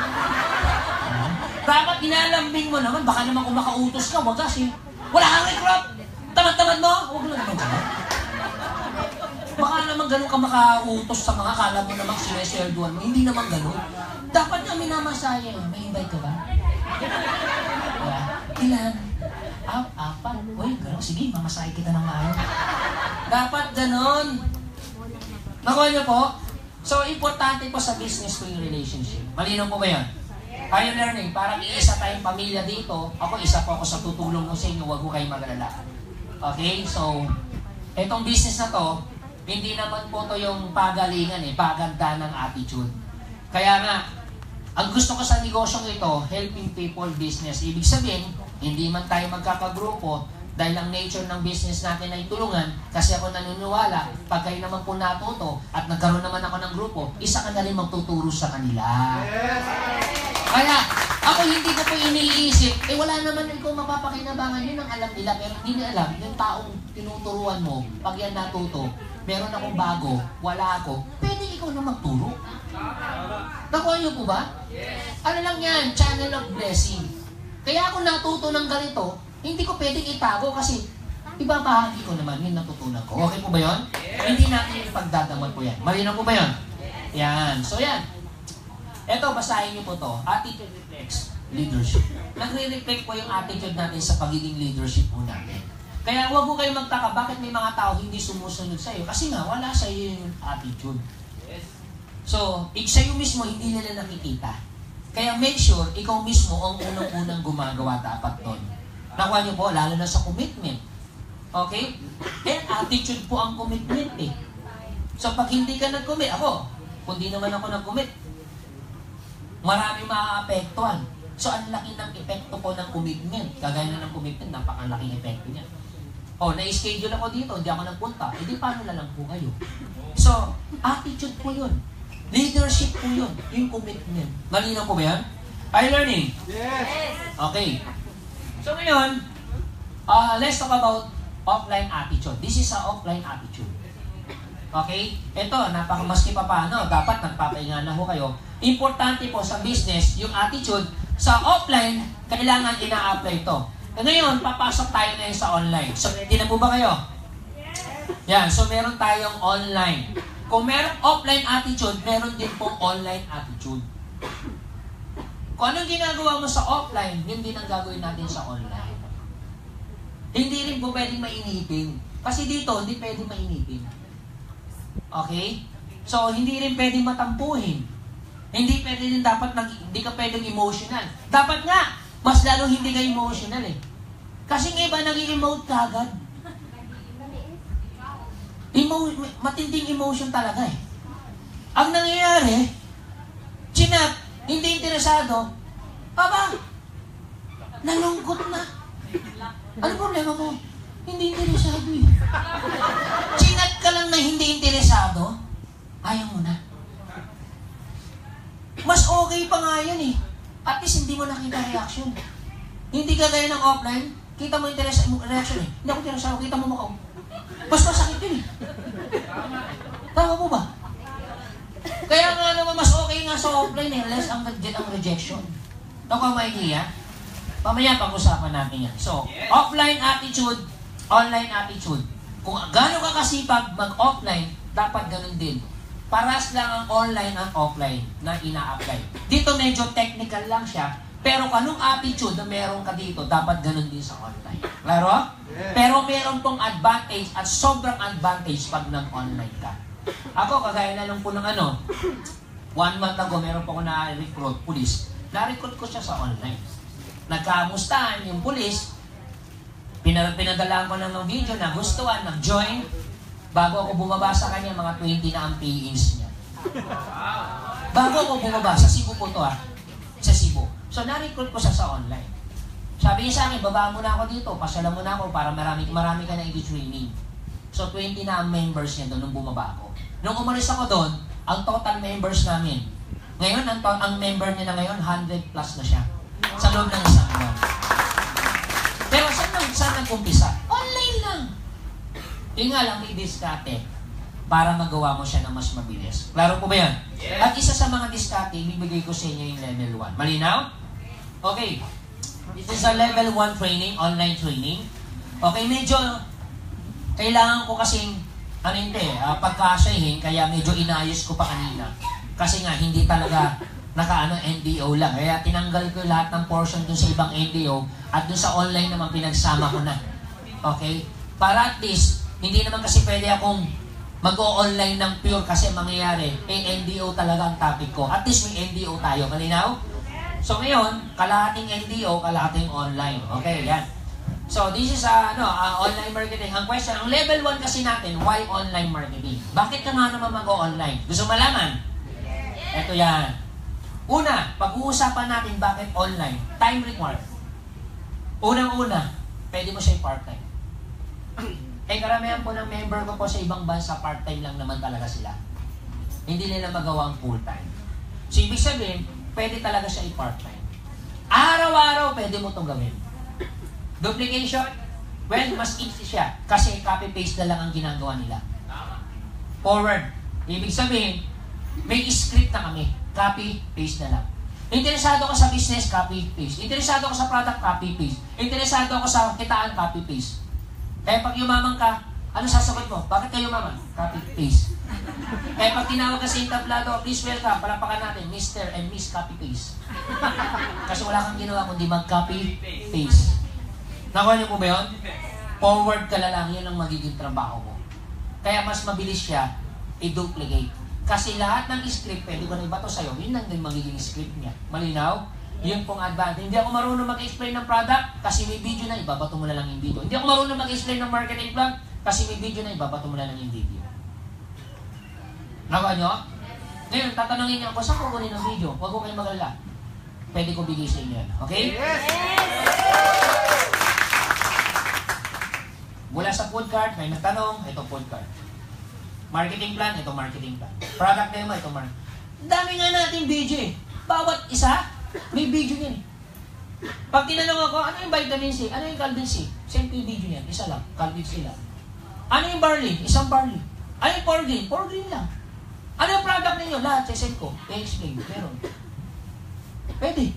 Dapat inalambing mo naman, baka naman kung makautos ka, wag kasi. Wala kang recruit! Tamad-tamad mo! Huwag lang naman gano'n. Baka naman gano'n ka makautos sa mga kala mo namang sineswerduhan mo. Hindi naman gano'n. Dapat nga minamasahe. May invite ka ba? Ilan? Apat. Uy, gano'n. Sige, mamasahe kita ng maayos. Dapat gano'n. Nakuha niyo po? So, importante po sa business ko yung relationship. Malinaw po ba yan? Tayo learning, parang iisa tayong pamilya dito. Ako, isa po ako sa tutulong mo sa inyo. Huwag ko kayo mag-alala. Okay? So, etong business na to, hindi naman po to yung pagalingan paganda ng attitude. Kaya nga, ang gusto ko sa negosyong ito, helping people business. Ibig sabihin, hindi man tayo magkakagrupo, dahil ang nature ng business natin ay tulungan, kasi ako naniniwala, pag kayo naman po natuto, at nagkaroon naman ako ng grupo, isa ka na rin magtuturo sa kanila. Kaya, ako hindi ko po iniisip, wala naman ikaw mapapakinabangan, yun ang alam nila, pero hindi nila alam, yung taong tinuturuan mo, pag yan natuto, meron akong bago, wala ako, pwede ikaw na magturo. Nakuha niyo po ba? Ano lang yan, channel of blessing. Kaya ako natuto ng ganito, hindi ko pwedeng itago kasi ibabahagi ko naman yung natutunan ko. Okay po ba yun? Hindi natin ipagdadamot po yan. Malinaw po ba yun? Yan. So yan. Eto, basahin niyo po to. Attitude reflects leadership. Nagre-reflect po yung attitude natin sa pagiging leadership po natin. Kaya huwag ko kayo magtaka bakit may mga tao hindi sumusunod sa iyo. Kasi nga, wala sa iyo yung attitude. So, sa'yo mismo, hindi nila nakikita. Kaya make sure, ikaw mismo ang unang-unang gumagawa dapat doon. Nakuha niyo po, lalo na sa commitment. Okay? Attitude po ang commitment So, pag hindi ka nag-commit, ako, kung di naman ako nag-commit, maraming maaapektuhan. So, ang laki ng epekto po ng commitment. Kagaya na ng commitment, napakalaking epekto niya. Na-schedule ako dito, hindi ako nagpunta. Hindi, paano na lang po kayo? So, attitude po yun. Leadership po yun. Yung commitment. Malinaw po ba yan? Are you learning? Yes! Okay. So ngayon, let's talk about offline attitude. This is a offline attitude. Okay? Ito, maski pa paano, dapat nagpapahinga na ho kayo. Importante po sa business, yung attitude, sa offline, kailangan ina-apply ito. Ngayon, papasok tayo ngayon sa online. So, ready na po ba kayo? Yan, so meron tayong online. Kung meron offline attitude, meron din pong online attitude. Kung anong ginagawa mo sa offline, yun din ang gagawin natin sa online. Hindi rin po pwedeng mainipin. Kasi dito, hindi pwedeng mainipin. Okay? So, hindi rin pwedeng matampuhin. Hindi pwede din dapat, hindi ka pwedeng emotional. Dapat nga, mas lalo hindi ka emotional Kasi nga iba nag-emote ka agad. Matinding emotion talaga Ang nangyayari, chinap, hindi interesado, aba, nalungkot na. Ano problema mo? Hindi interesado Chinat ka lang na hindi interesado, ayaw mo na. Mas okay pa nga yan At least hindi mo nakita reaction. Hindi ka gaya ng offline, Kita mo yung reaction eh. Hindi ako interesado, kita mo mukha ko. Mas masakit yun eh. Tama po ba? Kaya nga naman mas okay nga sa offline eh, less ang rejection. Ito ka may idea? Pamaya pag-usapan natin yan. So, offline attitude, online attitude. Kung gano'n ka kasipag mag-offline, dapat ganun din. Paras lang ang online at offline na ina-apply. Dito medyo technical lang siya, pero anong attitude na meron ka dito, dapat ganun din sa online. Klaro? Yes. Pero meron pong advantage at sobrang advantage pag nag-online ka. Ako, kagaya na lang po ng 1 month ago, meron po ako na-recruit, police. Na-recruit ko siya sa online. Nagkamustahan yung police, pinadalaan ko ng video, nagustuhan, nag-join. Bago ako bumaba sa kanya, mga 20 na ang pay-ins niya. Bago ako bumaba, sa Cebu po to sa Cebu. So, na-recruit ko siya sa online. Sabi niya sa akin, baba muna ako dito, pasyalan muna ako para marami ka na i-training. So, 20 na ang members niya doon nung bumaba ako. Nung umalis ako doon, ang total members namin, ngayon, ang member niya na ngayon, 100 plus na siya. Sa loob ng isang buwan. Pero saan nag-umpisa? Online lang. Yung nga lang, may diskarte para magawa mo siya ng mas mabilis. Klaro po ba yan? Yes. At isa sa mga diskarte, ibibigay ko sa inyo yung level 1. Malinaw? Okay. This is a level 1 training, online training. Okay, medyo kailangan ko kasing pagkasahin, kaya medyo inayos ko pa kanina. Kasi nga, hindi talaga NDO lang. Kaya tinanggal ko lahat ng portion dun sa ibang NDO at dun sa online naman pinagsama ko na. Okay? Para at least, hindi naman kasi pwede akong mag-o-online ng pure kasi mangyayari, NDO talaga ang topic ko. At least may NDO tayo. Malinaw? So ngayon, kalahating NDO, kalahating online. Okay, yan. So this is online marketing. Ang question, ang level 1 kasi natin, why online marketing? Bakit ka nga naman mag-o-online? Gusto malaman? Ito yan. Una, pag-uusapan natin bakit online. Time required. Unang-una, pwede mo siya part-time. Karamihan po ng member ko po sa ibang bansa, part-time lang naman talaga sila. Hindi nila magawa ang full-time. So, ibig sabihin, pwede talaga siya i-part-time. Araw-araw, pwede mo itong gawin. Duplication, well, mas easy siya. Kasi copy-paste na lang ang ginagawa nila. Forward. Ibig sabihin, may script na kami. Copy-paste na lang. Interesado ka sa business, copy-paste. Interesado ka sa product, copy-paste. Interesado ka sa kitaan, copy-paste. Kaya pag yumaman ka, ano sasagot mo? Bakit ka yumaman? Copy-paste. Kaya pag tinawag ka sa entablado, please welcome, palapakan natin, Mr. and Miss Copy-paste. Kasi wala kang ginawa kundi mag-copy-paste. Nakuha niyo po ba yun? Forward ka lang, yun ang magiging trabaho mo. Kaya mas mabilis siya i-duplicate. Kasi lahat ng script, pwede ko na ibato sa'yo, yun lang din magiging script niya. Malinaw? Yun pong advantage. Hindi ako marunong mag-explain ng product, kasi may video na, ibabato mo na lang yung video. Hindi ako marunong mag-explain ng marketing plan, kasi may video na, ibabato mo na lang yung video. Nakuha nyo? Ngayon, tatanungin niyo ako, saan ko kunin ng video? Huwag ko kayong mag-alala. Pwede ko bigay sa inyo yan. Okay? Yes! Mula sa food cart, may nagtanong, ito food cart. Marketing plan, ito marketing plan. Product demo, ito marketing. Dami nga natin video eh. Bawat isa, may video niyan eh. Pag tinanong ako, ano yung vitamin C? Ano yung Calvin C? Send ko yung video niyan. Isa lang, Calvin C lang. Ano yung barley? Isang barley. Ano yung pour green? Pour green lang. Ano yung product ninyo? Lahat, send ko. I-explain. Meron. Pwede.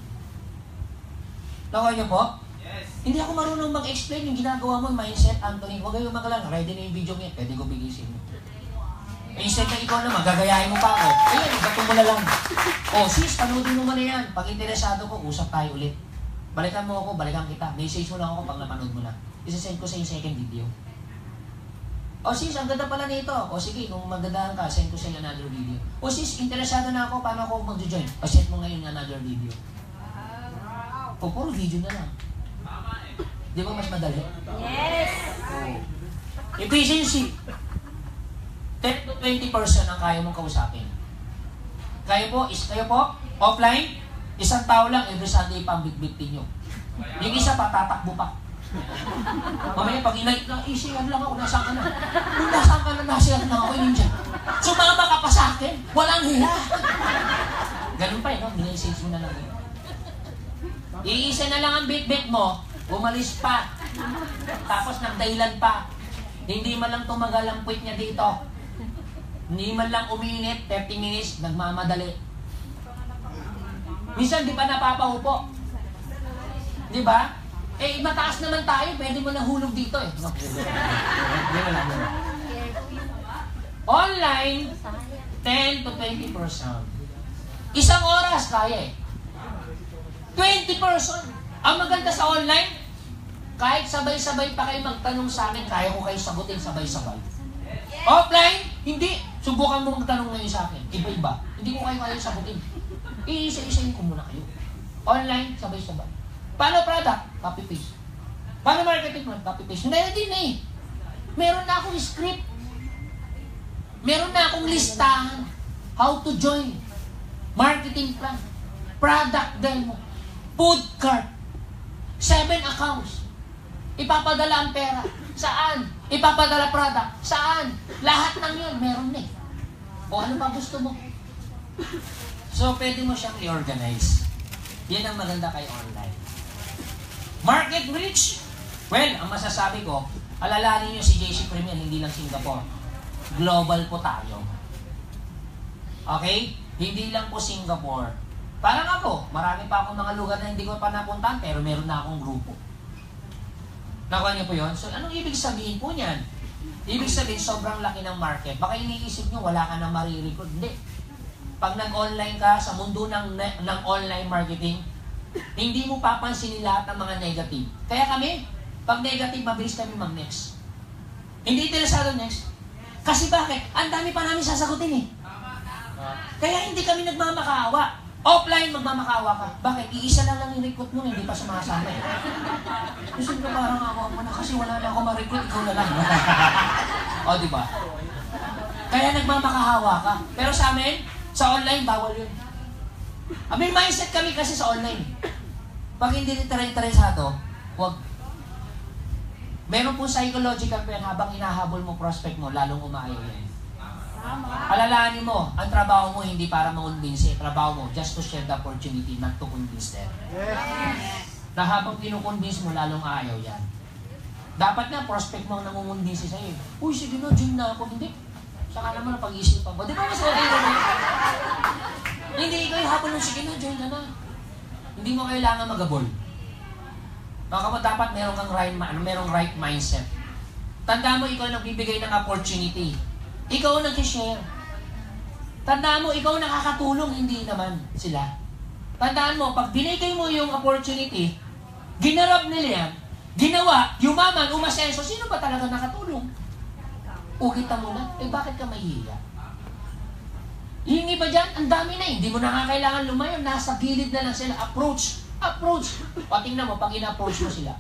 Nakuha niyo po? Yes. Hindi ako marunong mag-explain yung ginagawa mo, yung mindset, Anthony. Huwag kayong magalala. Ready na yung video niya. Pwede ko bigay sa inyo. Instead na ikaw naman, gagayahin mo pa ako. Ayan, gato mo na lang. Sis, panoodin mo man na yan. Pag interesado ko, usap tayo ulit. Balikan mo ako, balikan kita. Message mo lang ako pag napanood mo na. Isasend ko sa yung second video. Sis, ang ganda pala nito. Sige, kung magandaan ka, send ko sa yung another video. Sis, interesado na ako, paano ako mag-join? Send mo ngayon yung another video. Puro video na lang. Di ba mas madali? Yes! Efficiency. 10 to 20% ang kaya mong kausapin. Kayo po, offline, isang tao lang, every Sunday pa ang bitbitin nyo. Yung isa pa, tatakbo pa. Mamaya pag inay, isiyan lang ako, nasaan ka na? Kung nasaan ka na, nasiyan lang ako, ninja. Sumama ka pa sa akin, walang hiya. Ganun pa no? Minessage mo na lang yun. Iisa na lang ang bit-bit mo, Umalis pa. Tapos nagdahilan pa. Hindi man lang tumagal ang puwit niya dito. Hindi man lang uminit, 30 minutes, nagmamadali. Minsan, di ba napapaupo? Di ba? Eh, mataas naman tayo, pwede mo nahulog dito eh. No, online, 10 to 20%. Isang oras, kaya eh. 20%. Ang maganda sa online, kahit sabay-sabay pa kayo magtanong sa akin, kaya ko kayo sagutin sabay-sabay. Offline, hindi. Subukan mo magtanong ngayon sa akin. Iba-iba. Hindi ko kayo sagutin. Iisa-isayin ko muna kayo. Online, sabay-sabay. Paano product? Copy-paste. Paano marketing mo? Copy-paste. Hindi din eh. Meron na akong script. Meron na akong listahan. How to join. Marketing plan. Product demo. Food cart. 7 accounts. Ipapadala ang pera. Saan? Ipapadala product. Saan? Lahat ng yun, meron na eh. O ano ba gusto mo? So, pwede mo siyang i-organize. Yan ang maganda kay online. Market reach. Well, ang masasabi ko, alalahanin nyo si JC Premier, hindi lang Singapore. Global po tayo. Okay? Hindi lang po Singapore. Parang ako, marami pa akong mga lugar na hindi ko pa napuntahan, pero meron na akong grupo. Nakuha niyo po yun? So, anong ibig sabihin po niyan? Ibig sabihin, sobrang laki ng market. Baka iniisip nyo, wala ka na marirecord. Hindi. Pag nag-online ka sa mundo ng online marketing, hindi mo papansinin lahat ng mga negative. Kaya kami, pag negative, mabilis kami mag-next. Hindi interesado next. Kasi bakit? Ang dami pa namin sasagutin eh. Kaya hindi kami nagmamakaawa. Offline, magmamakaawa ka. Bakit? Iisa lang yung recruit mo, hindi pa sumasama eh. Gusto ko parang awa mo na kasi wala na ako ma-recruit, ikaw na lang. O, di ba? Kaya nagmamakahawa ka. Pero sa amin, sa online, bawal yun. May mindset kami kasi sa online. Pag hindi interesado, huwag. Meron po psychological pa yan, habang inahabol mo prospect mo, lalong umayaw yan. Alalahanin mo, ang trabaho mo hindi para ma-convince, trabaho mo just to share the opportunity, not to convince them. Yes. Na habang kinukonvince mo, lalong ayaw yan. Dapat nga, prospect mo ang nangungonvince sa'yo. Uy, sige na, join na ako. Hindi. Saka naman ang pag-iisipan mo. Di ba mas okay na hindi, ikaw yung habang sige na, join ka na. Hindi mo kailangan mag-abol. Dapat merong right mindset. Tandaan mo, ikaw nagbibigay ng opportunity. Ikaw ang nag-share. Tandaan mo, ikaw nakakatulong, hindi naman sila. Tandaan mo, pag binigay mo yung opportunity, ginarap nila yan, ginawa, yumaman, umasenso, sino ba talaga nakatulong? Ukita mo na, bakit ka mahihiya? Yung iba dyan, ang dami na, hindi mo na kailangan lumayo, nasa gilid na lang sila, approach. O tingnan mo, pag ina-approach mo sila,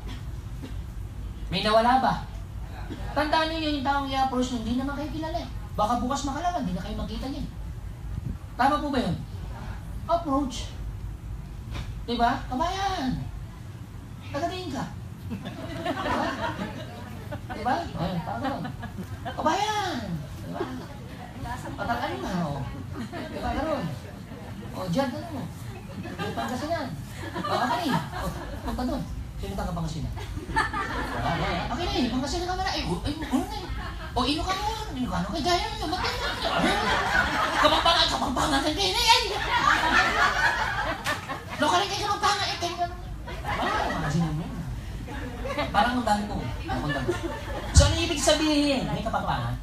may nawala ba? Tandaan niyo yung taong i-approach nyo, hindi naman kayo kilala eh. Baka bukas makalaman, hindi na kayo magkita niyan. Tama po ba yun? Approach. Diba? Kabayan. Tagatingin ka. Diba? Ayun, tama ba? Kabayan. Diba? Patagalin mo. Diba, gano'n? O, dyan, gano'n mo. Pangasinan. Baka ka eh. Punta doon. Sino ka Pangasinan? Okay na eh, Pangasinan ka na eh. Ano na eh. O, ino ka mo. Ino ka, ano kay Gaya? Kapampangan kayo na yan. No, ka rin kayo kapampangan eh. Kayo gano'n. Pangasinan mo. Parang ang dami ko. So, ano ibig sabihin? May kapampangan?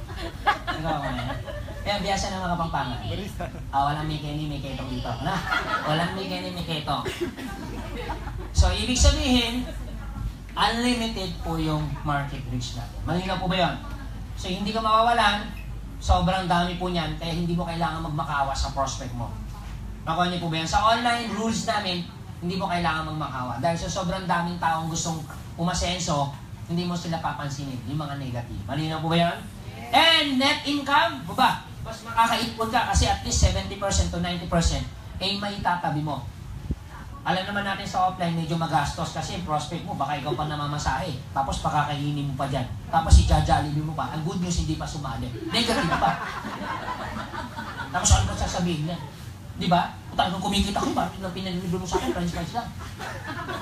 Kaya biyasa na mga kapampangan. Walang may Kenny, may Keto dito. Na? Walang may Kenny, may Keto. So, ibig sabihin, unlimited po yung market reach natin. Malinaw po ba yun? So, hindi ka mawawalan, sobrang dami po niyan, kaya hindi mo kailangan magmakawa sa prospect mo. Nakuha niyo po ba yan? Sa online rules namin, hindi mo kailangan magmakawa. Dahil sa sobrang daming taong gustong umasenso, hindi mo sila papansinin, yung mga negative. Malinaw po ba yan? And net income, ba? Mas makakaipon ka kasi at least 70% to 90% ay maitatabi mo. Alam naman natin sa offline, medyo magastos kasi yung prospect mo, baka ikaw pa namamasahe. Tapos pakakainin mo pa dyan. Tapos i-jollibee mo pa. Ang good news, hindi pa sumali. Negative pa. Tapos ano ba sasabihin niya? Di ba? Kung kumikita ko, bakit nang pinanilibre mo sa akin, french fries lang.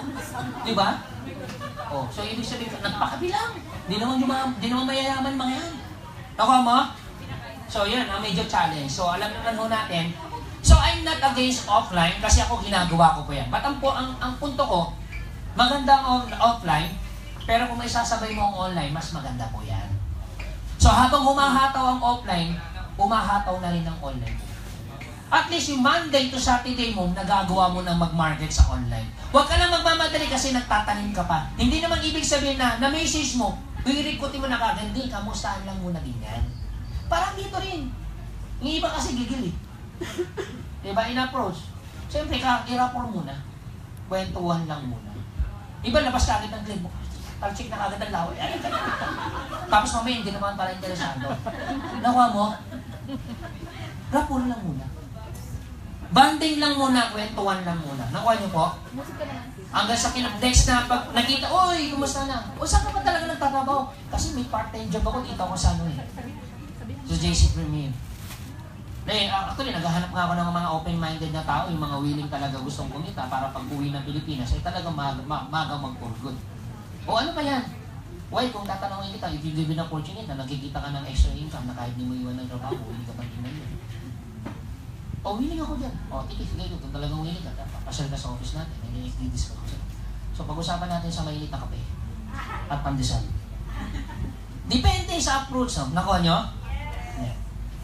Di ba? Oh, so ibig sabihin, nagpakabilang. Di naman mayayaman mga yan. Nakuha mo? So yan, ang medyo challenge. So alam naman ho natin. So I'm not against offline kasi ako ginagawa ko po yan. But ang punto ko, maganda ang offline, pero kung may sasabay mo ang online, mas maganda po yan. So habang humahataw ang offline, humahataw na rin ang online. At least yung Monday to Saturday mo, nagagawa mo na mag-market sa online. Huwag ka lang magmamadali kasi nagtatanim ka pa. Hindi naman ibig sabihin na na-message mo, bigirikutin mo na kagad, hindi, kamustahan lang muna din yan. Parang dito rin. Yung iba kasi gigil eh. Diba, in-approach. Siyempre, i-rapport muna. Kwentuhan lang muna. Iba, labas ka agad ng clip mo. Talchik na kagad ang laway. Tapos mamaya, hindi naman pala interesado. Nakuha mo? Rapport lang muna. Banding lang muna, kwentuhan lang muna. Nakuha niyo po? Hanggang sa next na pag nakita, oy, kumusta na? O saan ka ba talaga nagtatrabaho? Kasi may part-time job ako, dito ako sa ano eh. So JC Premier. Actually, naghahanap nga ako ng mga open-minded na tao, yung mga willing talaga gustong kumita para pag uwi ng Pilipinas, ay talagang maga mag-for good. O ano pa yan? Well, kung tatanungin kita, if you give an opportunity na nakikita ka ng extra income na kahit di mo iwan ng trabaho, willing ka pa tingnan yun. O, willing ako dyan. O, sige, kung talagang willing ka, papasyal ka sa office natin, i-discuss ko siya. So, pag-usapan natin sa mainit na kape at pandesal. Depende sa approach. No? Nakuha nyo? Yeah.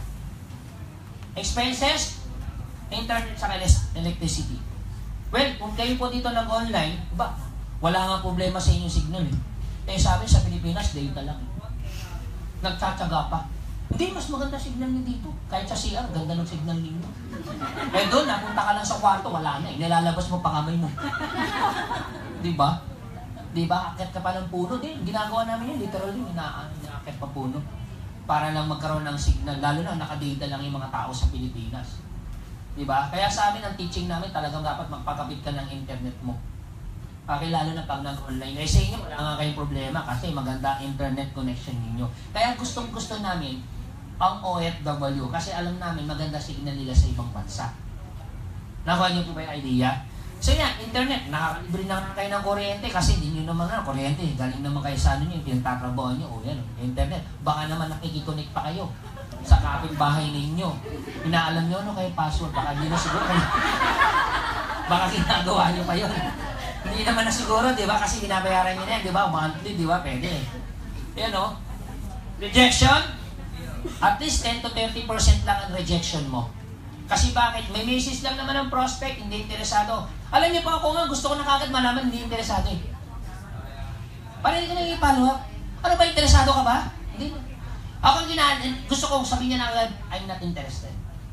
Expenses, internet sa electricity. Well, kung kayo po dito nag-online, wala nga problema sa inyong signal eh. Kaya sabi sa Pilipinas, data lang. Nagtsatsaga pa. Hindi, mas maganda signal niyo dito. Kahit sa CR, ganda ng signal niyo. Eh doon, napunta ka lang sa kwarto, wala na eh. Nilalabas mo pangamay mo. Diba? Diba? Akit ka pa ng puno. Ginagawa namin yun, literally, inaakit pa puno. Para lang magkaroon ng signal. Lalo na, nakadata lang yung mga tao sa Pilipinas. Diba? Kaya sa amin, ang teaching namin, talagang dapat magpakabit ka ng internet mo. Okay, lalo na pag nag-online. Eh sa inyo, wala nga kayong problema kasi maganda internet connection ninyo. Kaya gustong-gusto namin ang OFW kasi alam namin maganda signal nila sa ibang bansa. Nakuha niyo po ba yung idea? So yan, internet, nakakalibre na kayo ng kuryente kasi hindi nyo naman kuryente. Galing naman kayo sa ano nyo, pinagtatrabaho nyo. O yan, internet. Baka naman nakikiconnect pa kayo sa kapitbahay ninyo. Inaalam nyo ano kayo password, baka hindi na siguro kayo. Baka ginagawa nyo pa yun. Hindi naman na siguro, di ba? Kasi binabayaran nyo na yan, di ba? Monthly, di ba? Pwede. Yan o. Rejection. At least 10 to 30% lang ang rejection mo. Kasi bakit? May message lang naman ng prospect, hindi interesado. Alam niyo po ako nga, gusto ko na kagad malaman, hindi interesado eh. Parang hindi ko nang i-follow up. Ano ba, interesado ka ba? Hindi. Ako gusto ko sabihin niya na agad, I'm not interested.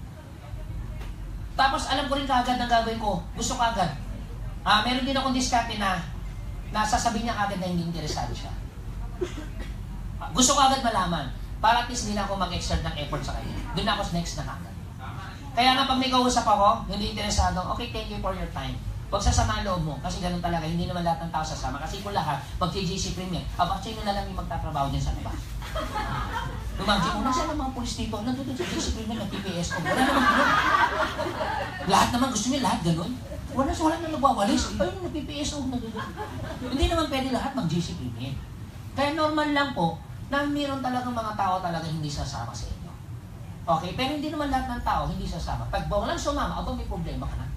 Tapos alam ko rin kagad ang gagawin ko. Gusto ko agad. Meron din akong diskarte na sasabihin niya agad na hindi interesado siya. Gusto ko agad malaman. Para at least hindi na ako mag-exert ng effort sa kanya. Doon ako next na agad. Kaya nga pag may kausap ako, hindi interesado, okay, thank you for your time. Huwag sasama ang loob mo. Kasi ganun talaga, hindi naman lahat ng tao sasama. Kasi kung lahat, mag-JC Premier, abaksin nyo na lang yung magtatrabaho dyan sa labas. Imagine mo, nasaan ang mga polis dito? Nandun sa JC Premier, nag-TPS ko. Wala naman ganun. Lahat naman gusto nyo, lahat ganun. Wala na nagwawalis. Ayun, nag-PPS o nandun. Hindi naman pwede lahat mag-JC Premier. Kaya normal lang po, na mayroon talagang mga tao talaga hindi sasama sa inyo. Okay? Pero hindi naman lahat ng tao hindi sasama. Pag walang sumama, may problema ka na.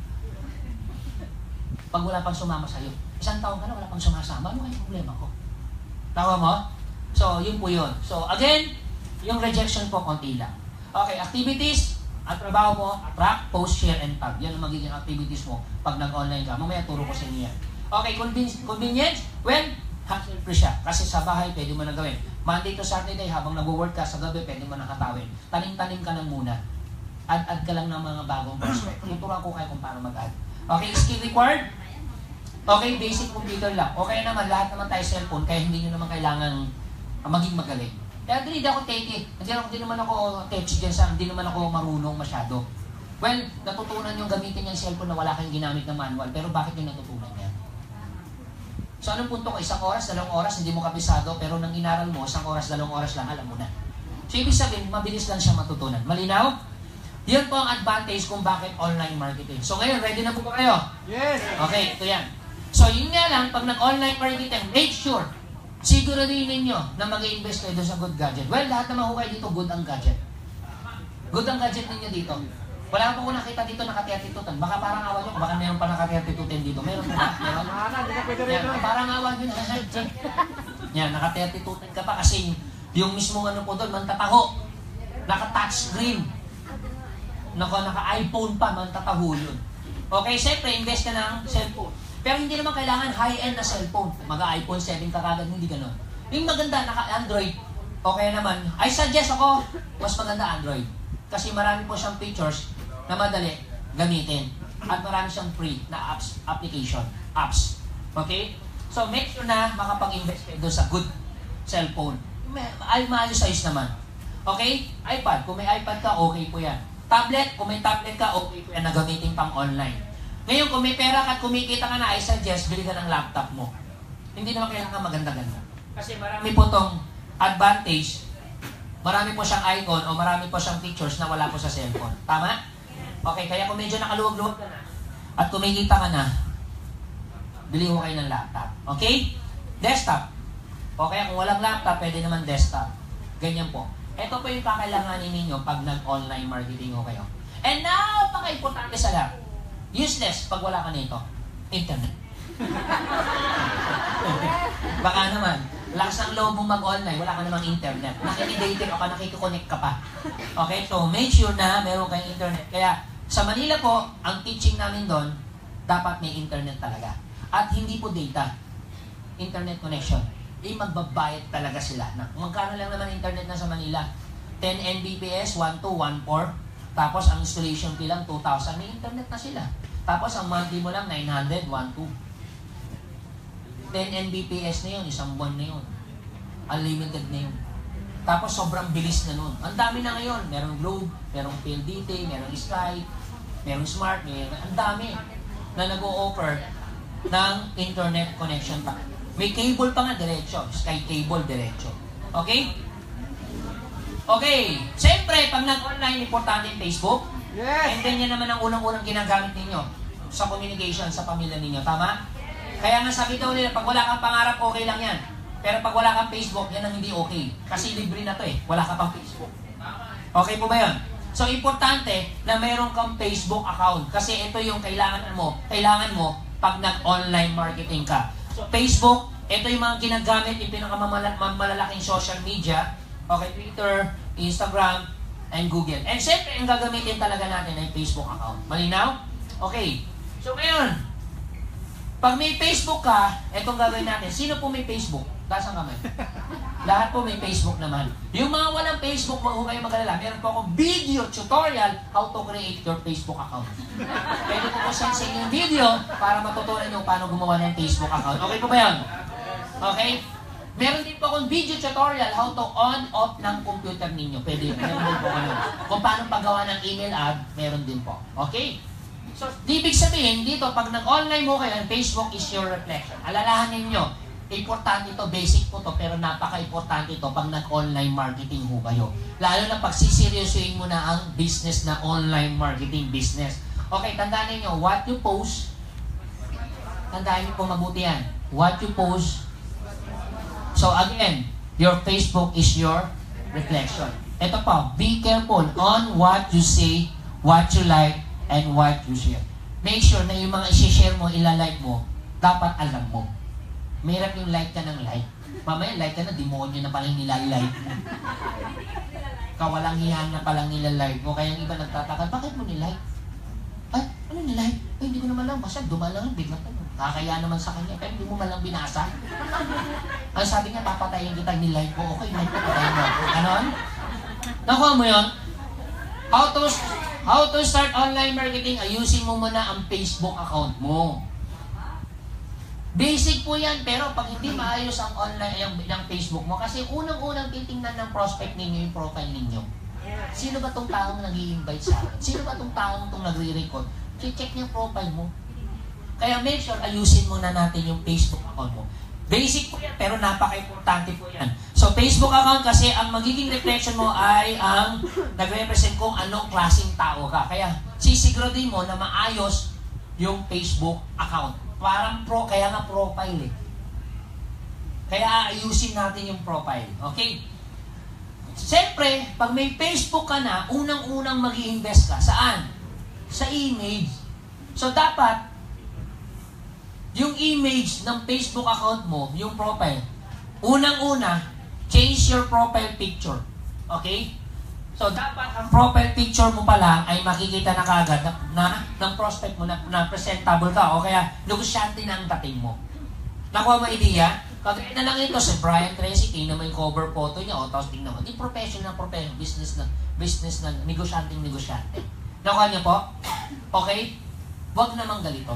Pag wala pang sumama sa'yo, isang taon ka na, wala pang sumasama, ano kayong problema ko? Tawa mo? So, yun po yun. So, again, yung rejection po, konti lang. Okay, activities, ang trabaho mo, attract, post, share, and tag. Yan ang magiging activities mo pag nag-online ka. Mamaya turo ko sa inyo yan. Okay, convenience, well, hassle-free siya. Kasi sa bahay, pwede mo na gawin. Monday to Saturday, habang nag-work ka sa gabi, pwede mo nakatawin. Tanim-tanim ka lang muna. Add ka lang ng mga bagong prospect. Tuturuan ko kayo kung paano mag-add. Okay, skill required? Okay, basic computer lang. Okay naman, lahat naman tayo cellphone, kaya hindi nyo naman kailangan maging magaling. Kaya hindi ako take it. Hindi naman ako teach dyan sa, hindi naman ako marunong masyado. Well, natutunan yung gamitin yung cellphone na wala kayong ginamit na manual, pero bakit yung natutunan yan? So anong punto ko? 1 oras, 2 oras, hindi mo kabisado, pero nang inaral mo, 1 oras, 2 oras lang, alam mo na. So ibig sabihin, mabilis lang siya matutunan. Malinaw? Yan po ang advantage kung bakit online marketing. So ngayon, ready na po ba kayo? Yes! Okay, ito yan. So, yun nga lang, pag nag-online marketing, make sure, siguraduhin ninyo na mag-invest kayo doon sa good gadget. Well, lahat na mahukay dito, good ang gadget. Good ang gadget ninyo dito. Wala pa ko nakita dito nakatiyatitutan. Baka parang awa nyo, baka meron pa nakatiyatitutan dito. Meron ba? Meron? Hindi ka pwede Yan, rito. parang awa nyo. Yan, nakatiyatitutan ka pa kasi yung mismo ano po doon, mantataho. Naka-touchscreen. Naka-iPhone pa, mantataho yun. Okay, siyempre, invest ka ng cellphone. Pero hindi naman kailangan high-end na cellphone. Mag-iPhone 7 ka kagad, hindi ganun. Yung maganda, naka-Android, okay naman. I suggest ako, mas maganda Android. Kasi marami po siyang features na madali gamitin. At marami siyang free na apps. Okay? So, make sure na makapag-invest kayo doon sa good cellphone. Maayos-ayos naman. Okay? iPad. Kung may iPad ka, okay po yan. Tablet. Kung may tablet ka, okay po yan na gamitin pang online. Ngayon, kung may pera ka at kumikita ka na, I suggest, bili ka ng laptop mo. Hindi naman kailangan maganda-ganda. Kasi marami po tong advantage. Marami po siyang icon o marami po siyang features na wala po sa cellphone. Tama? Okay, kaya kung medyo nakaluwag-luwag ka na at kumikita ka na, bili mo kayo ng laptop. Okay? Desktop. Okay, kung walang laptop, pwede naman desktop. Ganyan po. Ito po yung kakailanganin ninyo pag nag-online marketing ho kayo. And now, paka-importante sa lahat. Useless pag wala ka nito. Internet. Baka naman, lakas ng loob mong mag-online, wala ka namang internet. Nakikidating o ka, nakikiconnect ka pa. Okay, so make sure na meron kayong internet. Kaya sa Manila po, ang teaching namin doon, dapat may internet talaga. At hindi po data. Internet connection. Magbabayad talaga sila. Magkano lang naman internet na sa Manila? 10 Mbps, 1214. Tapos ang installation fee lang 2,000. May internet na sila. Tapos ang monthly mo lang 900, 12. 10 Mbps na yun, isang buwan na yun. Unlimited na yun. Tapos sobrang bilis na nun. Ang dami na ngayon. Merong Globe, merong PLDT, merong Sky, merong Smart, ang dami na nag-o-offer ng internet connection pa. May cable pa nga, diretso. Sky cable, diretso. Okay? Okay. Siyempre, pag nag-online, importante yung Facebook. Yes! And then yan naman ang unang-unang ginagamit ninyo sa communication sa pamilya ninyo. Tama? Kaya nga sabi daw nila, pag wala kang pangarap, okay lang yan. Pero pag wala kang Facebook, yan ang hindi okay. Kasi libre na to eh. Wala ka pang Facebook. Okay po ba yun? So, importante na mayroon kang Facebook account. Kasi ito yung kailangan mo pag nag-online marketing ka. So, Facebook, ito yung mga ginagamit, yung pinakamalalaking social media. Okay, Twitter, Instagram, and Google. And syempre, ang gagamitin talaga natin ay Facebook account. Malinaw? Okay. So, ngayon, pag may Facebook ka, itong gagawin natin. Sino po may Facebook? Taas ang kamay. Lahat po may Facebook naman. Yung mga walang Facebook, huwag kayo mag-alala. Meron po akong video tutorial how to create your Facebook account. Pwede po send sa inyo yung video para matutunan nyo paano gumawa ng Facebook account. Okay po ba yan? Okay? Meron din po akong video tutorial how to on-off ng computer ninyo. Pwede yun. Meron din po ano. Kung paano paggawa ng email ad, meron din po. Okay? So, ibig sabihin, dito, pag nag-online mo kayo, Facebook is your reflection. Alalahanin nyo, importante ito, basic po to, pero napaka-importante ito pag nag-online marketing ho kayo. Lalo na pag siseryosuhin mo na ang business na online marketing business. Okay, tandaan niyo what you post, tandaan niyo po mabuti yan. What you post. So again, your Facebook is your reflection. Ito pa, be careful on what you say, what you like, and what you share. Make sure na yung mga isi-share mo, ilalike mo, dapat alam mo. Mahirap yung like ka ng like. Mamaya like ka na, demonyo na palang nilalike mo. Kawalang hiyan na palang nilalike mo. Kaya yung iba nagtataka, bakit mo nilike? Ay, ano nilike? Ay, hindi ko naman lang. Basta dumalang, bigla pa. Kakaya naman sa kanya, pero hindi mo malang binasa. Ang sabi niya, papatayin kita, nilike mo. Okay, like ko, patayin mo. Ganon? Nakuha mo yun? How to start online marketing? Ayusin mo muna ang Facebook account mo. Basic po yan, pero pag hindi maayos ang online, ang Facebook mo, kasi unang-unang titingnan ng prospect ninyo yung profile ninyo. Sino ba tong taong nag-i-invite sa akin? Sino ba tong taong itong nagre-record? Check niya yung profile mo. Kaya make sure, ayusin muna natin yung Facebook account mo. Basic po yan, pero napaka-importante po yan. So, Facebook account kasi ang magiging reflection mo ay ang nag-represent kung anong klaseng tao ka. Kaya, sisiguraduhin mo na maayos yung Facebook account. Parang kaya nga profile eh. Kaya ayusin natin yung profile. Okay? Siyempre, pag may Facebook ka na, unang-unang mag-i-invest ka. Saan? Sa image. So, dapat, yung image ng Facebook account mo, yung profile, unang-una, change your profile picture. Okay? So, dapat ang profile picture mo pala ay makikita na kagad ng prospect mo na presentable ka o kaya negosyante na ang dating mo. Nakuha mo idea? Kagaya na lang ito si Brian Tracy, tingnan mo yung cover photo niya o tapos tingnan mo, di professional, business na, negosyante. Nakuha niyo po? Okay? Huwag namang galito.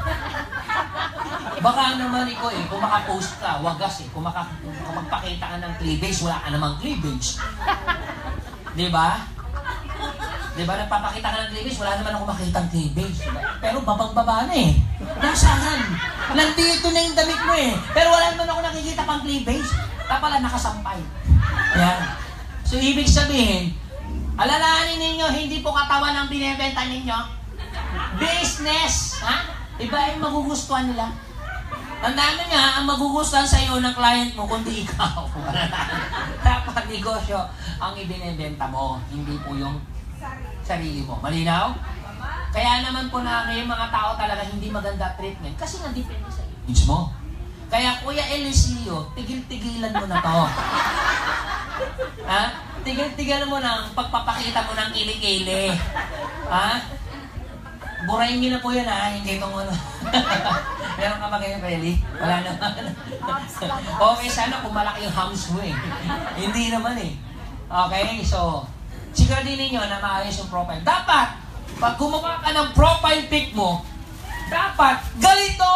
Baka naman ikaw kung makapost ka, wagas kung magpakita ka ng cleavage, wala ka namang cleavage. Diba? Diba, nagpapakita ka ng cleavage, wala naman ako makitang cleavage. Pero babang-baba na eh. Nasaan? Nandito na yung damit mo eh. Pero wala naman ako nakikita pang cleavage. Pala nakasampay. Yan. So, ibig sabihin, alalahanin ninyo, hindi po katawan ang binibenta ninyo. Business. Ha? Iba yung magugustuhan nila. Tandaan mo nga, ang magugustuhan sa iyo ng client mo, kundi ikaw. Dapat negosyo ang ibinebenta mo, hindi po yung sarili mo. Malinaw? Kaya naman po na yung mga tao talaga hindi maganda treatment kasi nga depende sa image mo. Kaya Kuya Eliseo, tigil-tigilan mo na to. Ha? Tigil-tigilan mo na ang pagpapakita mo ng kilikili. Ha? Burahin niyo na po yun ha, hindi itong ano. Meron ka ba kayo, Kelly? Wala naman. Okay, sana kung malaki yung hams mo eh. Hindi naman eh. Okay, so, siguraduhin ninyo na maayos yung profile. Dapat, pag gumawa ka ng profile pic mo, dapat galito!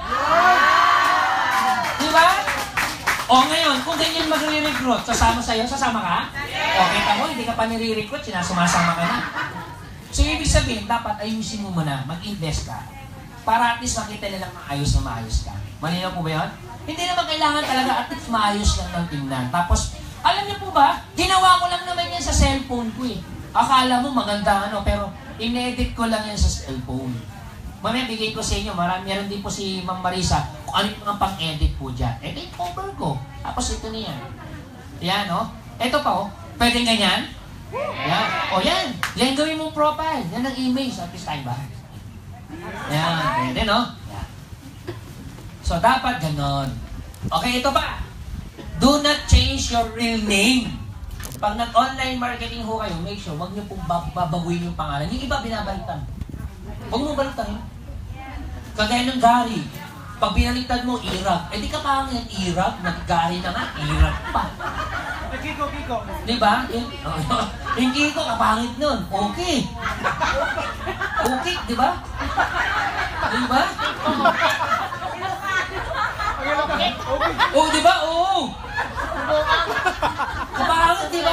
Diba? O ngayon, kung ganyan magre-recruit, sasama sa'yo, sasama ka? O kita mo, hindi ka pa nire-recruit, sumasama ka na. So, ibig sabihin, dapat ayusin mo muna, mag-invest ka. Para at least makita nilang maayos na maayos ka. Malinaw po ba yun? Hindi naman kailangan talaga at least maayos lang ng tingnan. Tapos, alam niyo po ba, ginawa ko lang naman yan sa cellphone ko eh. Akala mo maganda pero in-edit ko lang yan sa cellphone. Mamaya bigay ko sa inyo, meron din po si Ma'am Marisa, kung ano yung mga pang-edit po dyan. Ito yung cover ko. Tapos ito niyan. Yan, Ito pa, Pwedeng ganyan? Yan. O yan. Yan gawin mong profile. Yan ang image. At this time ba? Yan. Pwede, no? Yan. So, dapat ganon. Okay, ito pa. Do not change your real name. Pag nag-online marketing ho kayo, make sure, huwag niyo pong babaguhin yung pangalan. Yung iba, binabaliktad. Huwag mo baliktadin. Kagaya ng Gary. Pag binaliktad mo, Iraq. Eh, di ka pangit, Iraq. Nag-Gary na nga, Iraq pa. Kiko. Diba? Yung Kiko, kapangit nun. Okay. Okay, diba? Diba? Oh, diba? Oo. Kapangit, diba?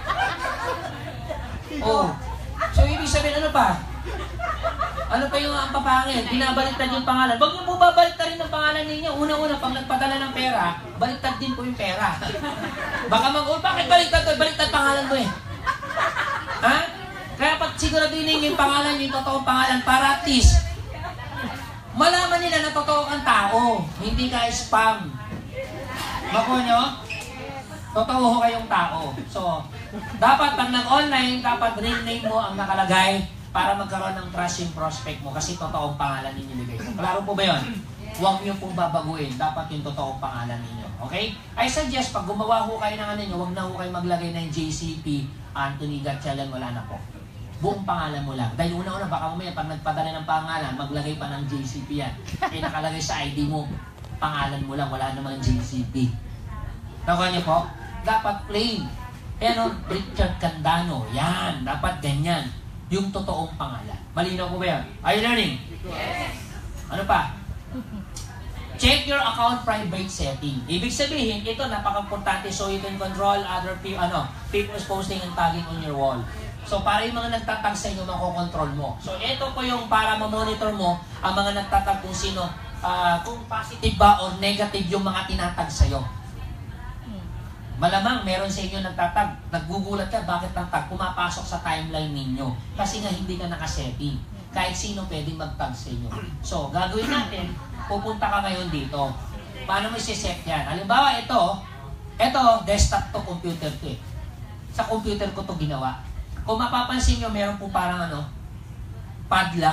Oh. So, ibig sabihin, ano pa? Ano pa yung ang papangit? Binabaliktad yung pangalan. Huwag niyo po babaliktad rin ang pangalan ninyo. Una-una, pag nagpadala ng pera, baliktad din po yung pera. Baka bakit baliktad to? Baliktad pangalan mo eh. Ha? Kaya pag siguraduhin ninyo yung pangalan, yung totoong pangalan, para at least, malaman nila na totoo kang tao. Hindi ka spam. Bako nyo? Totoo ho kayong tao. So, dapat pag nag-online, dapat real name mo ang nakalagay para magkaroon ng trust yung prospect mo kasi totoong pangalan ninyo nilagay. Klaro po ba yun? Huwag niyo pong babaguhin. Dapat yung totoong pangalan ninyo. Okay? I suggest, pag gumawa ho kayo ng ano nyo, huwag na ho kayo maglagay ng JCP, Anthony Gatchalan, wala na po. Buong pangalan mo lang. Dahil una-una, baka mamaya pag nagpadala ng pangalan, maglagay pa ng JCP yan. Eh, nakalagay sa ID mo, pangalan mo lang, wala namang JCP. Nakuha niyo po? Dapat plain. Pero Richard Candano, yan. Dapat ganyan. Yung totoong pangalan. Malinaw po ba yan? Are you learning? Yes. Ano pa? Check your account private setting. Ibig sabihin, ito napaka-importante so you can control other people's posting and tagging on your wall. So, para yung mga nagtatag sa inyo, makokontrol mo. So, ito po yung para ma-monitor mo ang mga nagtatag kung sino, kung positive ba o negative yung mga tinatag sa'yo. Malamang meron sa inyo nagtatag, naggugulat ka, bakit ang tag pumapasok sa timeline ninyo? Kasi nga hindi ka nakasetting. kahit sino pwedeng mag-tag sa inyo. So, gagawin natin, pupunta ka ngayon dito. Paano mo isi-set yan? Halimbawa, ito, desktop to, computer to eh. Sa computer ko to ginawa. Kung mapapansin nyo, meron po parang padlock.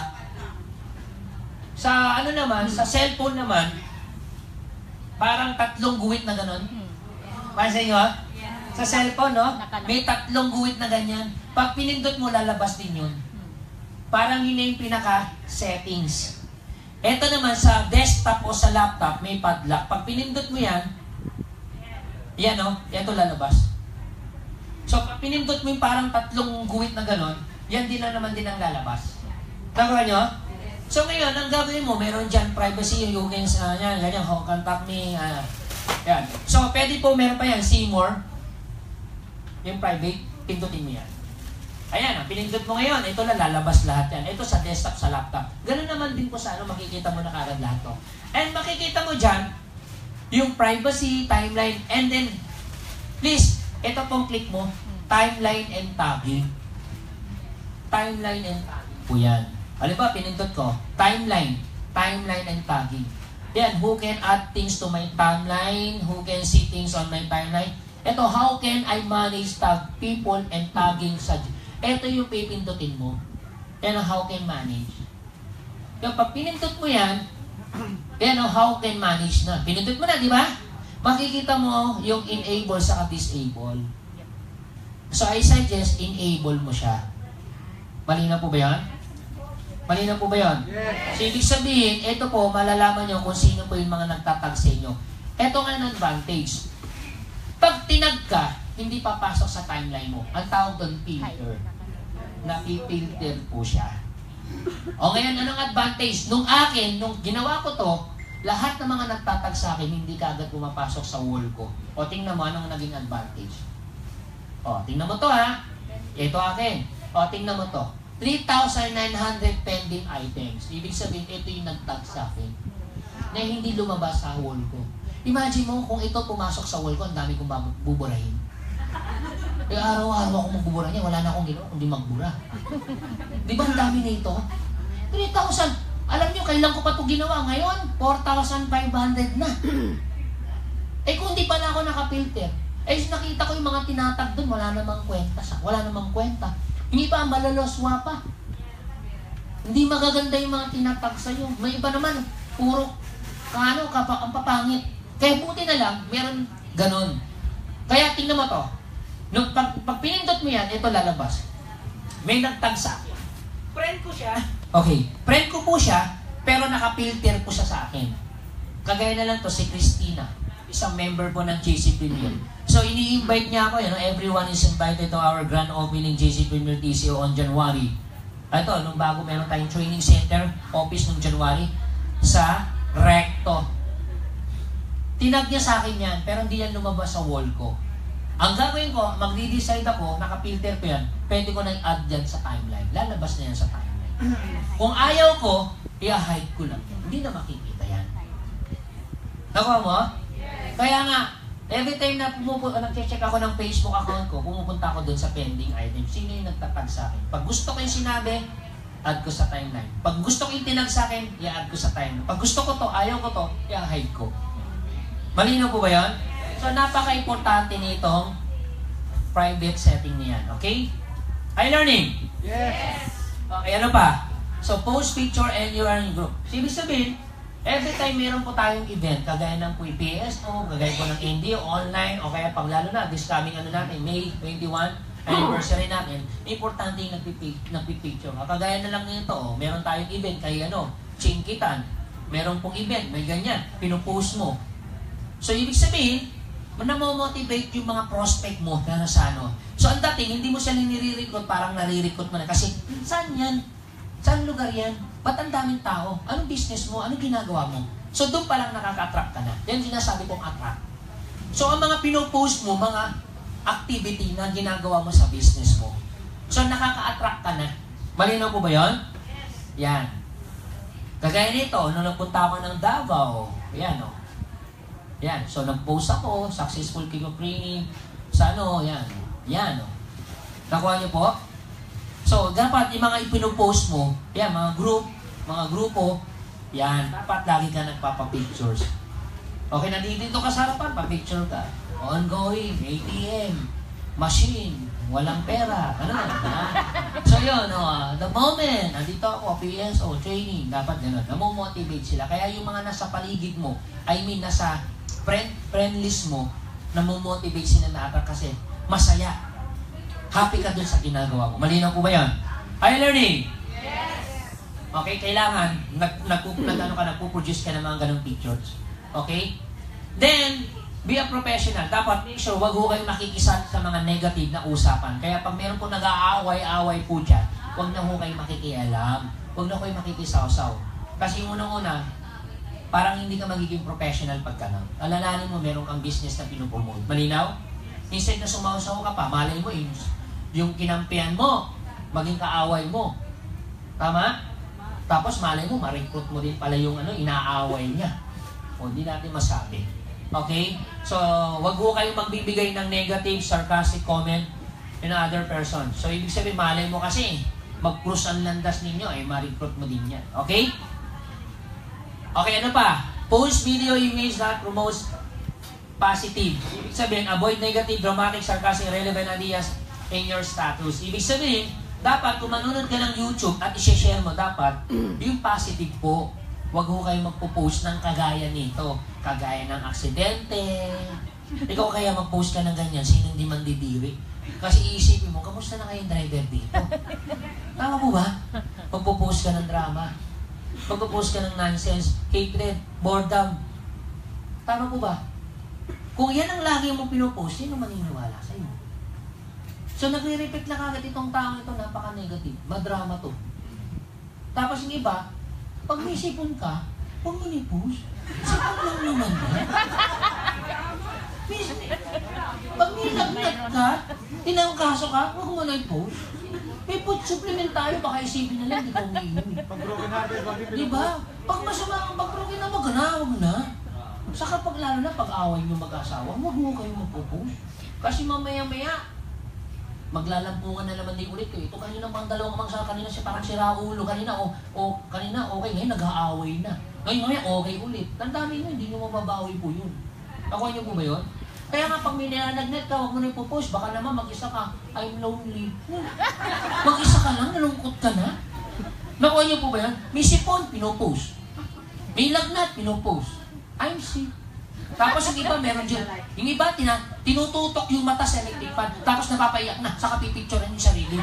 Sa naman, sa cellphone naman, parang 3 guhit na gano'n. Pansin nyo? Sa cellphone, no? May 3 guhit na ganyan. Pag pinindot mo, lalabas din yun. Parang yun yung pinaka-settings. Ito naman sa desktop o sa laptop, may padlock. Pag pinindot mo yan, ito lalabas. So, pag pinindot mo yung parang 3 guhit na gano'n, yan din na naman din ang lalabas. Nakuha nyo? So, ngayon, ang gagawin mo, meron dyan privacy, you can, ganyan, contact me, yan. So, pwede po, meron pa yan, see more. Yung private, pindutin mo yan. Ayan, pinindot mo ngayon, ito na lalabas lahat yan. Ito sa desktop, sa laptop. Ganun naman din po sa makikita mo na kagad lahat to. And makikita mo dyan, yung privacy, timeline, and then, please, ito pong click mo, timeline and tagging. Timeline and tagging po yan. Halimbawa, pinindot ko, timeline and tagging. Yan, who can add things to my timeline, who can see things on my timeline. Ito, how can I manage tag people and tagging sa... Ito yung pipindutin mo. Yan how can manage. Yung pag pinindot mo yan, yan how can manage na. Pinindot mo na, di ba? Makikita mo yung enable sa disable. So, I suggest enable mo siya. Malinaw po ba yan? Malinaw po ba yan? Yes. So, ibig sabihin, ito po, malalaman nyo kung sino po yung mga nagtatag sa inyo. Ito nga ang advantage. Pag tinag ka, hindi papasok sa timeline mo. Ang tawag doon, filter. Napipilter po siya. O ngayon, anong advantage? Nung ginawa ko to, lahat ng mga nagtatag sa akin, hindi ka agad pumapasok sa wall ko. O tingnan mo, anong naging advantage? O, tingnan mo to ha. Ito akin. O, tingnan mo to. 3,900 pending items. Ibig sabihin, ito yung nagtag sa akin na hindi lumabas sa wall ko. Imagine mo, kung ito pumasok sa wall ko, ang dami kong buburahin. Eh, araw-araw ako magbubura niya, wala na akong ginawa, kundi magbura. Di ba ang dami na ito? 3,000. Alam niyo, kailan ko pa ito ginawa? Ngayon, 4,500 na. Eh, kung di pa na ako nakapilter, eh, nakita ko yung mga tinatag doon, wala namang kwenta. Wala namang kwenta. Hindi pa, malaloswa pa. Hindi magaganda yung mga tinatag sa'yo. May iba naman, puro, ang papangit. Kaya buti na lang, meron ganon. Kaya tingnan mo to. Nung pag pinindot mo yan, ito lalabas. May nagtag sa akin. Friend ko siya. Okay, friend ko po siya, pero nakapilter po siya sa akin. Kagaya na lang to si Christina, isang member po ng JC Premier. So, ini-invite niya ako, everyone is invited to our grand opening JC Premier TCO on January. Ito, nung bago meron tayong training center, office nung January, sa Recto. Tinag niya sa akin yan, pero hindi yan lumabas sa wall ko. Ang gagawin ko, magdi-decide ako, nakapilter ko yan, pwede ko nang add yan sa timeline. Lalabas na yan sa timeline. Kung ayaw ko, i-hide ko lang yan. Hindi na makikita yan. Nakuha mo? Kaya nga, every time na nag-check ako ng Facebook account ko, pumupunta ako doon sa pending item. Sino yung nagtatag sa akin? Pag gusto ko yung sinabi, add ko sa timeline. Pag gusto ko yung tinag sa akin, i-add ko sa timeline. Pag gusto ko to, ayaw ko to, i-hide ko. Malinaw po ba yan? So, napaka-importante nitong private setting niyan. Okay? Are you learning? Yes. Okay, ano pa? So, post picture and you are in group. So, ibig sabihin, every time meron po tayong event, kagaya ng PSO, kagaya po ng NDO, online, o kaya pag lalo na, this coming natin, May 21, anniversary natin, importante yung nagpipicture. Kagaya na lang nito, meron tayong event, kaya Chinkitan, meron pong event, may ganyan, pinupost mo. So, ibig sabihin, namomotivate yung mga prospect mo na nasa So, ang dating, hindi mo siya nire-recruit, parang nare-recruit mo na. Kasi, saan yan? Saan lugar yan? Ba't ang daming tao? Anong business mo? Anong ginagawa mo? So, doon pa lang nakaka-attract ka na. Yan sinasabi kong attract. So, ang mga pinopost mo, mga activity na ginagawa mo sa business mo. So, nakaka-attract ka na. Malinaw po ba yun? Yan. Kagaya nito, nung nagpunta ako ng Davao, yan Yan. So, nag-post ako, successful kick-off training, sa yan. Yan, Nakuha niyo po? So, dapat yung mga ipinopost mo, yan, mga grupo, yan, dapat lagi ka nagpapapictures. Okay, nandito ka sa harapan, papicture ka. Ongoing, ATM, machine, walang pera, ano, So yun, the moment, nandito ako, PSO, training, dapat gano'n, namomotivate sila. Kaya yung mga nasa paligid mo, nasa friend list mo, namomotivate sila na kasi masaya. Happy ka dun sa ginagawa mo. Malinaw po ba yan? Are you learning? Yes! Okay, kailangan, nagpo-produce ka ng mga ganong pictures. Okay? Then, be a professional. Dapat make sure, wag ho kayong nakikisal sa mga negative na usapan. Kaya pag meron po nag-aaway-away po dyan, wag na ho kayong makikialam. Wag na ho kayong makikisaw-saw. Kasi unang-una, parang hindi ka magiging professional pagka na. Alalahanin mo, meron kang business na pinupromote. Malinaw? Instead na sumaw-saw ka pa, malay mo, yung kinampihan mo, maging kaaway mo. Tama? Tapos malay mo, ma-recruit mo din pala yung inaaway niya. O, hindi natin masabi. Okay? So, wag ho kayong magbibigay ng negative, sarcastic comment in other person. So, ibig sabihin, malay mo kasi, mag-cruise ang landas ninyo, ma-recruit mo din yan. Okay? Okay, ano pa? Post video image that promotes positive. Ibig sabihin, avoid negative, dramatic, sarcastic, irrelevant ideas in your status. Ibig sabihin, dapat kung manunod ka ng YouTube at i-share mo, dapat yung positive po. Huwag ho kayo magpo-post ng kagaya nito. Kagaya ng aksidente. Ikaw kaya mag-post ka ng ganyan, sino hindi man didiri? Kasi iisipin mo, kamusta na kayong driver dito? Tama po ba? Magpo-post ka ng drama. Magpo-post ka ng nonsense, hatred, boredom. Tama po ba? Kung yan ang lagi mong pinopost, sino maniniwala sa iyo? So, nagre-repeat lang agad itong taong ito, napaka-negative. Madrama to. Tapos yung iba, pag may sipon ka, huwag mo ni-post. Sipon lang naman yan. Pag may lagnat ka, tinangkaso ka, huwag mo na-post. May food supplement tayo, baka isipin na lang, di ka umiinom. Pag broken hearted, wag yung Diba? Pag masama ang pag-broken na, wag na. Saka pag lalo na pag-away nyo mag-asawa, huwag mo kayo magpo-post. Kasi mamaya-maya, maglalampungan na naman din ulit kayo. Ito kanina pang dalawang mangsa, kanina siya parang si Raulo, kanina okay, ngayon nag-aaway na. Ngayon mamaya okay ulit. Tandaan niyo, hindi nyo mababawi po yun. Nakuha niyo po ba yun? Kaya nga pag may nilalagnet ka, huwag mo na ipopost. Baka naman mag-isa ka, I'm lonely. Mag-isa ka lang, nalungkot ka na. Nakuha niyo po ba yan? May sipon, pinopost. May lagnat, pinopost. I'm sick. Tapos yung iba, meron dyan. Yung iba, tinututok yung mata sa electric fan. Tapos napapaiyak na, saka pipicturean yung sarili.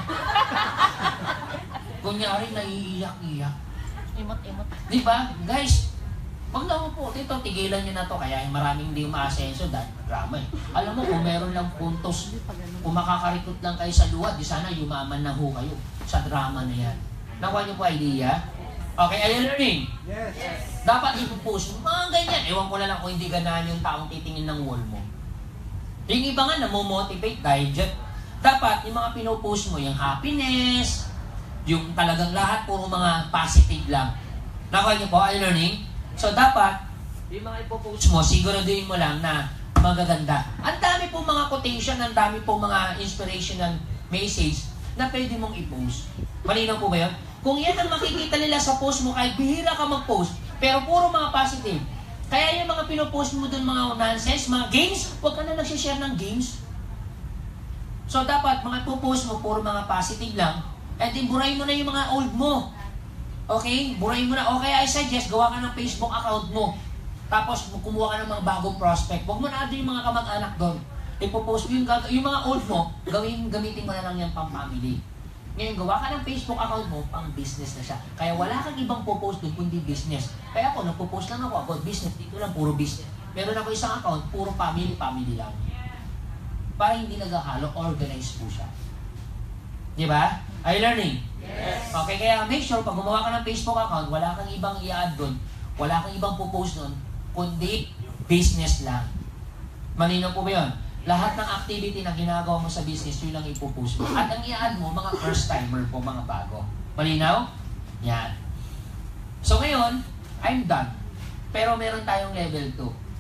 Kunyari, naiiyak-iyak. Imot-imot. Diba? Guys, wag na po. Ito, tigilan nyo na to. Kaya maraming hindi umaasenso dahil drama eh. Alam mo, kung meron lang puntos, kung makakarekot lang kayo sa luwad, di sana yumaman na ho kayo sa drama na yan. Nakuha nyo po idea? Okay, are you learning? Yes. Dapat ipopost mo. Mga ganyan. Ewan ko na lang kung hindi ganahan yung taong titingin ng wall mo. Yung iba nga, namomotivate dahil dyan. Dapat, yung mga pinopost mo, yung happiness, yung talagang lahat, puro mga positive lang. Nakuha niyo po, are you learning? So, dapat, yung mga ipopost mo, siguraduhin mo lang na magaganda. Ang dami po mga quotation, ang dami po mga inspirational message na pwede mong i-post. Malinaw po ba yun? Kung yan ang makikita nila sa post mo, kahit bihira ka mag-post, pero puro mga positive. Kaya yung mga pinopost mo dun, mga nonsense, mga games, huwag ka na nagsishare ng games. So dapat, mga post mo, puro mga positive lang, and then burahin mo na yung mga old mo. Okay? Burahin mo na. Okay, I suggest, gawa ka ng Facebook account mo. Tapos, kumuha ka ng mga bagong prospect. Huwag mo na yung mga kamag-anak doon. Ipopost mo yung mga old mo, gamitin mo na lang yan pang-family. Ngayon, gawa ka ng Facebook account mo, pang business na siya. Kaya wala kang ibang popost doon, kundi business. Kaya ako, nagpo-post lang ako about business. Dito lang, puro business. Meron ako isang account, puro family lang. Para hindi naghahalo, organized po siya. Di ba? Are you learning? Yes. Okay, kaya make sure, pag gumawa ka ng Facebook account, wala kang ibang i-add doon, wala kang ibang popost doon, kundi business lang. Malinaw po ba yun? Lahat ng activity na ginagawa mo sa business, yun lang ipopost mo. At ang i-add mo, mga first timer po, mga bago. Malinaw? Yan. So ngayon, I'm done. Pero meron tayong level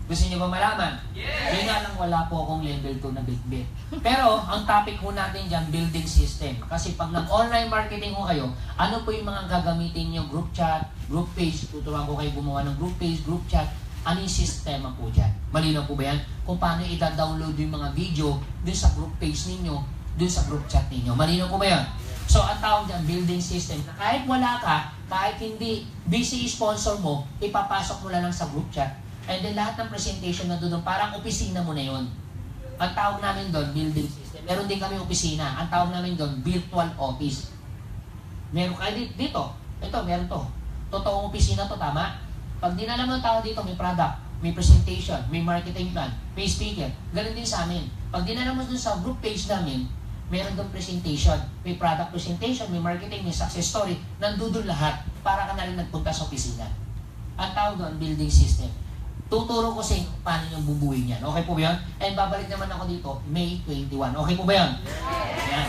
Gusto niyo ba malaman? Yes! Yun nga lang, wala po akong level 2 na bit-bit. Pero, ang topic po natin dyan, building system. Kasi pag nag-online marketing ko kayo, ano po yung mga gagamitin niyo? Group chat, group page, tuturuan ko kayo gumawa ng group page, group chat. Ano yung sistema po dyan? Malinaw po ba yan? Kung paano i-download yung mga video dun sa group page ninyo, dun sa group chat ninyo. Malinaw po ba yan? So, ang tawag dyan, building system. Kahit wala ka, kahit hindi busy sponsor mo, ipapasok mo lang sa group chat. And then lahat ng presentation na doon, parang opisina mo na yon. Ang tawag namin doon, building system. Meron din kami opisina. Ang tawag namin doon, virtual office. Meron kayo dito. Ito, meron to. Totoong opisina to, tama? Pag dinala mo ang tao dito, may product, may presentation, may marketing plan, may speaker. Ganun din sa amin. Pag dinala mo doon sa group page namin, meron doon presentation, may product presentation, may marketing, may success story. Nandun lahat para ka na rin nagpunta sa opisina. Ang tawag doon, building system. Tuturo ko sa inyo paano yung bubuin yan. Okay po ba yan? And babalik naman ako dito, May 21. Okay po ba yan? Yan.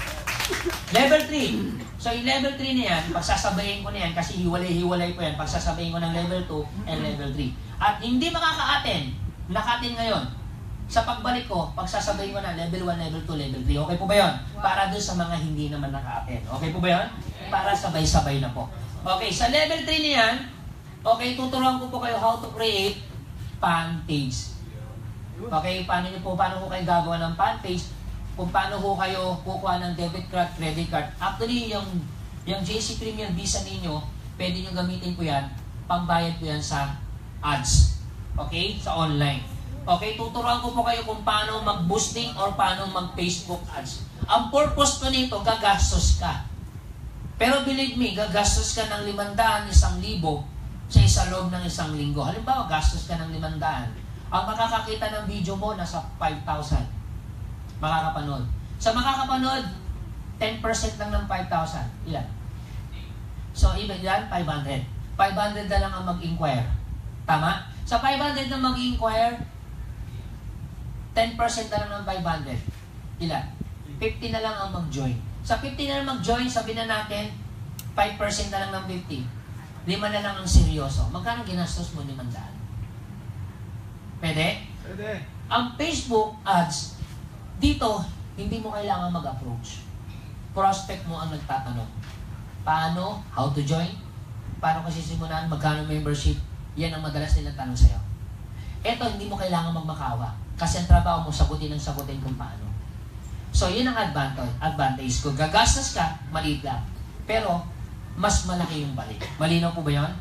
Level 3. So, yung level 3 na yan, pagsasabayin ko na yan, kasi hiwalay-hiwalay po yan, pagsasabayin ko ng level 2 and level 3. At hindi makaka-attend, naka-attend ngayon. Sa pagbalik ko, pagsasabayin ko na level 1, level 2, level 3. Okay po ba yan? Para doon sa mga hindi naman naka-attend. Okay po ba yan? Para sabay-sabay na po. Okay, sa level 3 na yan, okay, tuturuan ko po kayo how to create fan page. Okay, paano ko kayo gagawa ng fan page? Kung paano ko kayo kukuha ng debit card, credit card. Actually, yung JC Premier Visa ninyo, pwede nyo gamitin po yan, pambayad po yan sa ads. Okay? Sa online. Okay, tuturuan ko po kayo kung paano mag-boosting or paano mag-Facebook ads. Ang purpose ko nito, gagastos ka. Pero believe me, gagastos ka ng 500, 1,000 sa isa loob ng isang linggo. Halimbawa, gastos ka ng 500. Ang makakakita ng video mo, nasa 5,000. Makakapanood. Sa makakapanood, 10% lang ng 5,000. Ilan? So, ilan? 500. 500 na lang ang mag-inquire. Tama? Sa 500 na mag-inquire, 10% na lang ng 500. Ilan? 50 na lang ang mag-join. Sa 50 na lang mag-join, sabihin na natin, 5% na lang ng 50. 5 na lang ang seryoso. Magkano ginastos mo 500? Pwede? Pwede. Ang Facebook ads, dito, hindi mo kailangan mag-approach. Prospect mo ang nagtatanong. Paano? How to join? Paano kasi simulan? Magkano membership? Yan ang madalas nilang tanong sa'yo. Eto, hindi mo kailangan magmakawa. Kasi ang trabaho mo, sagutin kung paano. So, yun ang advantage ko. Gagastos ka, maliit lang. Pero, mas malaki yung balik. Malinaw po ba yan?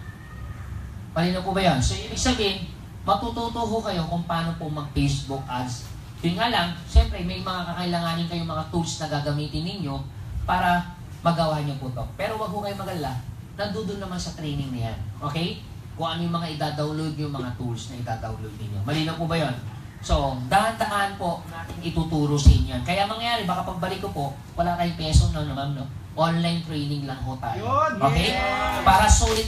Malinaw po ba yan? So, ibig sabihin, matututo ho kayo kung paano po mag-Facebook ads. Yun nga lang, siyempre, may mga kakailanganin kayong mga tools na gagamitin ninyo para magawa nyo po to. Pero wag ho kayo mag-alala, nandun naman sa training na yan. Okay? Kung ano yung mga i-download yung mga tools na i-download ninyo. Malinaw po ba yun? So, dahan-dahan po natin ituturo sa inyo yan. Kaya mangyayari, baka pagbalik ko po, wala kayong peso no, ma'am, no? Online training lang ho tayo. Okay? Para solid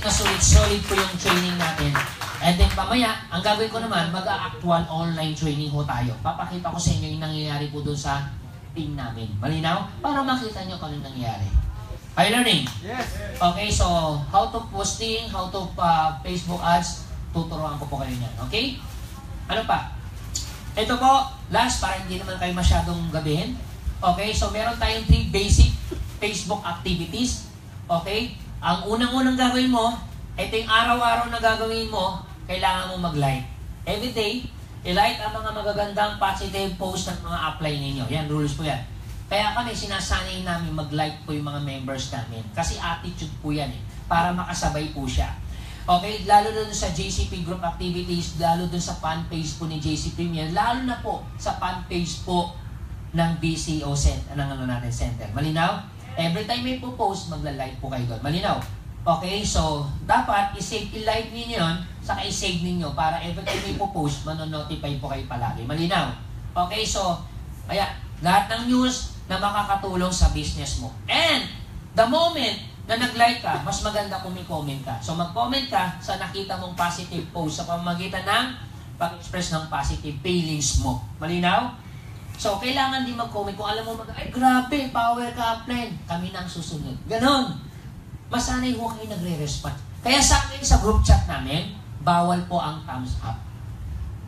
po yung training natin. And then mamaya, ang gagawin ko naman, mag-actual online training ho tayo. Papakita ko sa inyo yung nangyayari po doon sa team namin. Malinaw? Para makita nyo kung ano nangyayari. Are you learning? Yes. Okay, so how to posting, how to Facebook ads, tuturuan ko po kayo niyan. Okay? Ano pa? Ito po, last, para hindi naman kayo masyadong gabihin. Okay, so meron tayong 3 basic Facebook activities. Okay? Ang unang-unang gagawin mo, ito yung araw-araw na gagawin mo, kailangan mo mag-like. Every day, i-like ang mga magagandang positive post ng mga apply ninyo. Yan, rules po yan. Kaya kami, sinasanay namin mag-like po yung mga members namin. Kasi attitude po yan para makasabay po siya. Okay, lalo dun sa JCP group activities, lalo dun sa fan page po ni JC Premier, lalo na po sa fan page po ng BCO Center. Malinaw? Every time may po post, magla-like po kayo doon. Malinaw? Okay, so dapat i-like ninyo yun, saka i-save ninyo para every time may po post, manonotify po kayo palagi. Malinaw? Okay, so kaya lahat ng news na makakatulong sa business mo. And the moment na nag-like ka, mas maganda kung may comment ka. So mag-comment ka sa nakita mong positive post sa pamamagitan ng pag-express ng positive feelings mo. Malinaw? So kailangan din mag-comment kung alam mo ay grabe, power ka upline. Kami nang susunod. Ganon. Masanay ho kayo nagre-respond. Kaya sa akin sa group chat namin, bawal po ang thumbs up.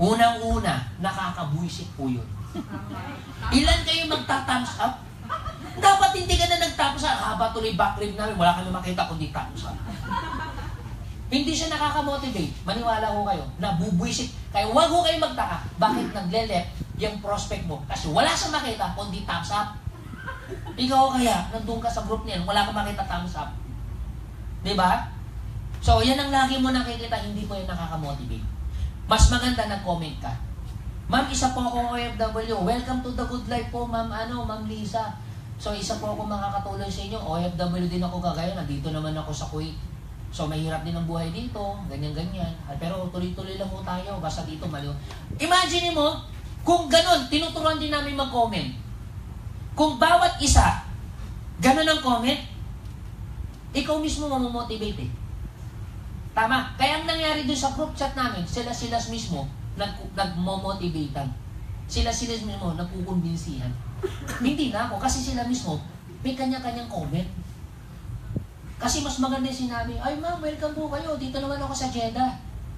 Unang-una, nakakabuisit po yun. Ilan kayo magta-thumbs up? Dapat hindi ka na nag-thumbs up. Haba tuloy backrib namin, wala kami makita kundi thumbs up. Hindi siya nakaka-motivate. Maniwala ko kayo, nabubuisit. Kaya huwag ko kayo magtaka, bakit nagle-left yung prospect mo? Kasi wala siyang makita kundi thumbs up. Ikaw kaya, nandun ka sa group niyan, wala kang makita thumbs up. Diba? So, yan ang lagi mo nakikita, hindi po yung nakaka-motivate. Mas maganda nag-comment ka. Ma'am, isa po ako OFW. Welcome to the good life po, Ma'am Lisa. So, isa po ako makakatulong sa inyo. OFW din ako kagaya. Nandito naman ako sa Kuwait. So, mahirap din ang buhay dito. Ganyan-ganyan. Pero tuloy-tuloy lang po tayo. Basta dito, maliw. Imagine mo, kung ganun, tinuturuan din namin mag-comment. Kung bawat isa, ganun ang comment, ikaw mismo mamomotivate eh. Tama. Kaya ang nangyari doon sa group chat namin, sila mismo, nagmo-motivatan. Sila mismo, nagkukumbinsihan. Hindi na ako, kasi sila mismo, may kanya-kanyang comment. Kasi mas maganda yung sinabi, ay ma'am, welcome po kayo, dito naman ako sa Jeddah.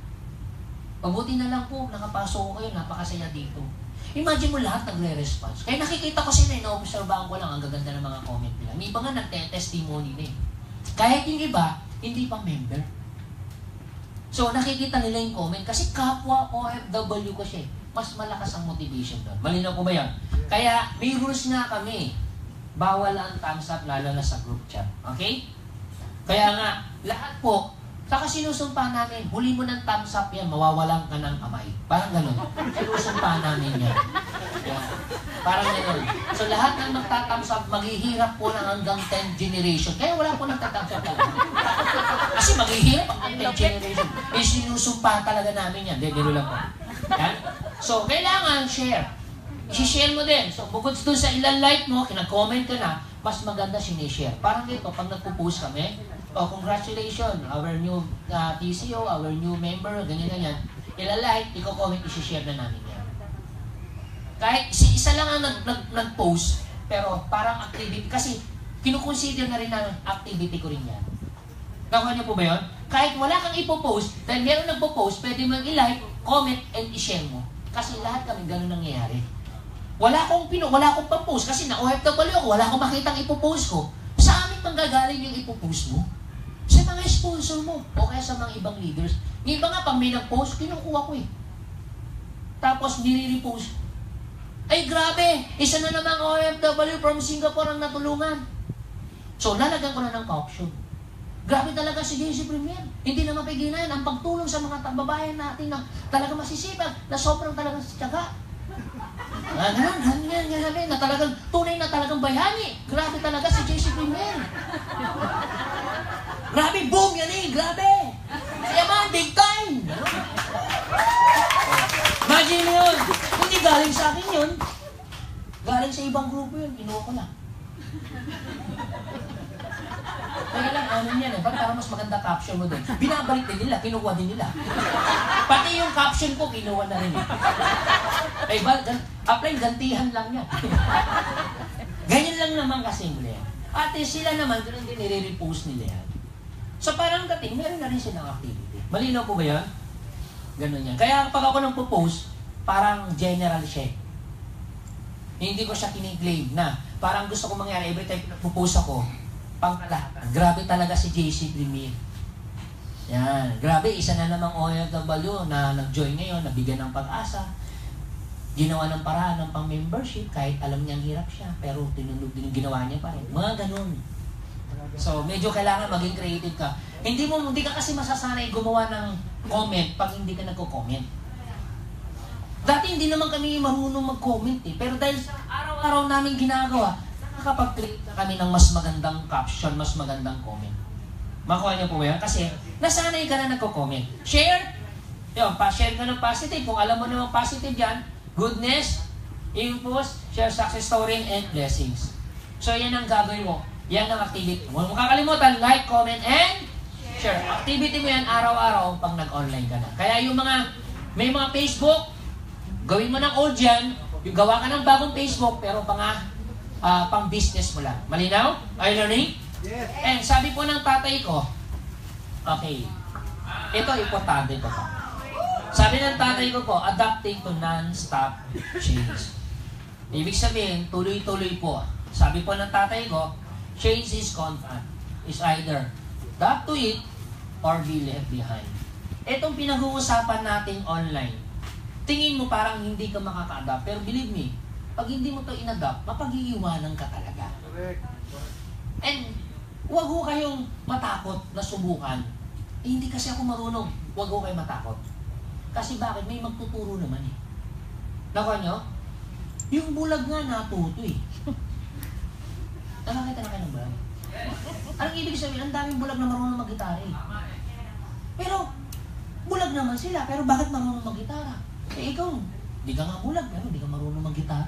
Pabuti na lang po, nakapasok ko kayo, napakasaya dito. Imagine mo lahat nagre-response. Kaya nakikita ko sila, na-obserbahan ko lang, ang gaganda ng mga comment nila. May iba nga nagte-testimony na eh. Kahit yung iba, hindi pa member. So, nakikita nila yung comment kasi kapwa OFW ko siya. Mas malakas ang motivation doon. Malinaw ko ba yan? Kaya, may rules nga kami. Bawal ang thumbs up, lalo na sa group chat. Okay? Kaya nga, lahat po, saka sinusumpa namin, huli mo ng thumbs up yan, mawawalan ka ng kamay. Parang gano'n. Sinusumpa namin yan. Yan. Parang gano'n. So, lahat ng magta-thumbs up, maghihirap po ng hanggang 10 generation. Kaya wala po nagta-thumbs up talaga. Kasi maghihirap hanggang 10 generation. Sinusumpa talaga namin yan. Biro lang po. Yan. So, kailangan share. I-share mo din. So, bukod doon sa ilang like mo, kinag-comment ka na, mas maganda sinishare. Parang dito, pag nagpo-post kami, congratulations, our new TCO, our new member, ganyan-ganyan. Ilalike, i-comment, i-share na namin yan. Kahit isa lang ang nag-post, pero parang activity, kasi kinukonsider na rin namin, activity ko rin yan. Nakuha niyo po ba yun? Kahit wala kang ipopost, dahil meron nagpo-post, pwede mo i-like, comment, and i-share mo. Kasi lahat kami ganun nangyayari. Wala akong pa-post kasi na-OFW ako, wala akong makitang ipopost ko. Sa amin manggagaling yung ipopost mo? Sa mga sponsor mo o kaya sa mga ibang leaders. Yung iba nga, pag may nag-post, kinukuha ko eh. Tapos nire-repost. Ay grabe, isa na namang OFW from Singapore ang natulungan. So lalagyan ko na ng caption. Grabe talaga si JC Premier. Hindi na mapigilan ang pagtulong sa mga tababayan natin na talaga masisipag, na sobrang talagang tiyaga. Ganun, na talagang tunay na talagang bayani. Grabe talaga si JC Premier. Grabe, boom yan eh, grabe. Yaman, big time. Imagine mo yun. Hindi galing sa akin yun. Galing sa ibang grupo yun. Kinuha ko lang. Kaya lang, ano yan eh. Para mas maganda caption mo doon. Binabalik din nila, kinuha din nila. Pati yung caption ko, kinuha na rin eh. Ay ba, apply, gantihan lang yan. Ganyan lang naman kasimple. At sila naman, doon din nire-repost nila yan. So parang dating, meron na rin silang activity. Malinaw po ba yan? Ganun yan. Kaya pag ako nang post, parang general siya. Hindi ko siya kiniklaim na parang gusto ko mangyari every time nagpo-post ako, pangkalahatan. Grabe talaga si JC Premier. Yan. Grabe, isa na namang OFW na nag-join ngayon, nabigyan ng pag-asa. Ginawa ng paraan ng pang-membership, kahit alam niyang hirap siya, pero tinulog din yung ginawa niya pa rin. Mga ganun. So, medyo kailangan maging creative ka. Hindi ka kasi masasanay gumawa ng comment pag hindi ka nagko-comment. Dati hindi naman kami marunong mag-comment eh. Pero dahil sa araw-araw namin ginagawa, nakakapag-create na kami ng mas magandang caption, mas magandang comment. Makuha niyo po ba yan? Kasi nasanay ka na nagko-comment. Share! Yun, pa-share ka ng positive. Kung alam mo naman positive yan, goodness, impulse, share success story, and blessings. So yan ang gagawin mo. Yan ang activity. Huwag mo kakalimutan, like, comment, and share. Activity mo yan araw-araw pag nag-online ka na. Kaya yung may mga Facebook, gawin mo ng old yan, yung gawa ka ng bagong Facebook, pero pang business mo lang. Malinaw? Are you learning? Yes. And sabi po ng tatay ko, okay, ito importante ito pa. Sabi ng tatay ko po, adapting to non-stop change. Ibig sabihin, tuloy-tuloy po. Sabi po ng tatay ko, change is constant. Is either adapt to it or be left behind. Itong pinag-uusapan natin online, tingin mo parang hindi ka makaka-adapt. Pero believe me, pag hindi mo to in-adapt, mapag-iiwanan ka talaga. And huwag ho kayong matakot na subukan. Hindi kasi ako marunong. Huwag ho kayong matakot. Kasi bakit? May magtuturo naman eh. Nakuha nyo? Yung bulag nga natuto eh. Nakakita na kayo ng bulag? Anong ibig sabihin? Ang daming bulag na marunong mag-gitara eh. Pero, bulag naman sila. Pero bakit marunong mag-gitara? Eh ikaw, di ka nga bulag, pero di ka marunong mag-gitara.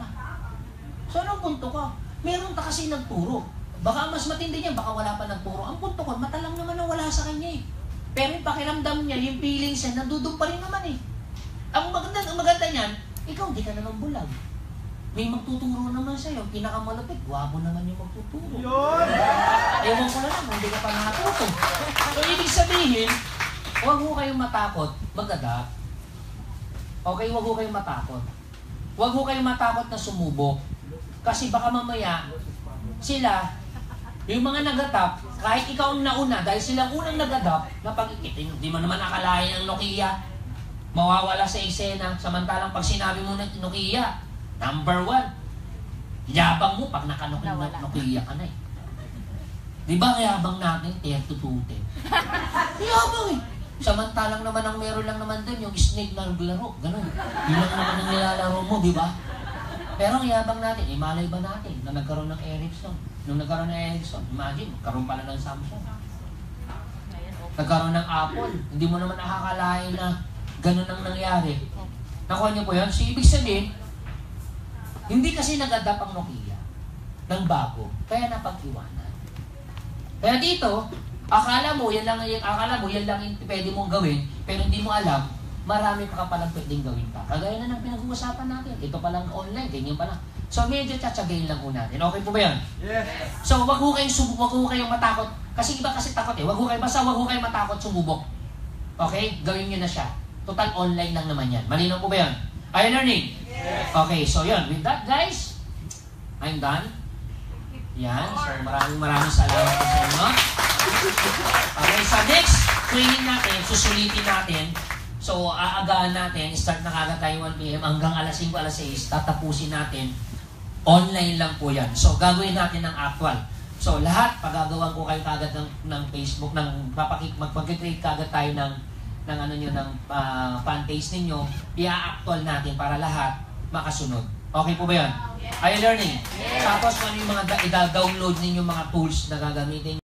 So anong punto ka? Meron ka kasi nagturo. Baka mas matindi niya, baka wala pa nagturo. Ang punto ko, matalang naman na wala sa kanya eh. Pero yung pakiramdam niya, yung feelings niya, nandudog pa rin naman eh. Ang maganda niyan, ikaw di ka naman bulag. May magtuturo naman sa'yo, pinakamalapit, wabo naman yung magtuturo. Ewan ko na lang, hindi ka pa nakatuto. So ibig sabihin, huwag ho kayong matakot, mag-adapt. Okay, huwag ho kayong matakot. Huwag ho kayong matakot na sumubok. Kasi baka mamaya, sila, yung mga nag-adapt, kahit ikaw ang nauna, dahil silang unang nag-adapt, napag-ikitin, di mo naman nakalain ang Nokia, mawawala sa eksena, samantalang pag sinabi mo ng Nokia, number 1, yabang mo pag naka-Nokia ka na eh. Di ba yabang natin, 3210? Yabang eh. Samantalang naman ang meron lang naman doon, yung snake na naglaro, ganun. Yun lang naman ang nilalaro mo, di ba? Pero ang yabang natin, malay ba natin na nagkaroon ng Ericsson? Nung nagkaroon ng Ericsson, imagine, nagkaroon pala ng Samsung. Nagkaroon ng Apple. Hindi mo naman nakakalain na ganun ang nangyari. Nakuha niyo po yan? So, ibig sabihin, hindi kasi nag-adapt ang Nokia ng bago, kaya napag-iwanan. Kaya dito, akala mo yan lang yung pwede mong gawin, pero hindi mo alam, marami pa ka palang pwedeng gawin pa. Kagaya na ng pinag-uusapan natin. Ito palang online, ganyan pala. So, medyo tsatsagayin lang po natin. Okay po ba yan? Yes. So, wag ho kayong matakot. Kasi iba kasi takot eh. Wag ho kayong matakot sumubok. Okay? Gawin nyo na siya. Total online lang naman yan. Malinaw po ba yan? Are you learning? Yes. Okay, so yun. With that, guys, I'm done. Yan. So, maraming salamat po sa inyo. Okay, sa next training natin, susulitin natin. So, aagaan natin, start na kagad tayo 1 p.m. hanggang alas 5, alas 6, tatapusin natin. Online lang po yan. So, gagawin natin ng actual. So, lahat, pagagawan ko kayo kagad ng Facebook, magpag-create kagad tayo ng fan page ninyo, i-actual natin para lahat makasunod. Okay po ba yan? Are you learning? Tapos, ano yung mga i-download ninyo mga tools na gagamitin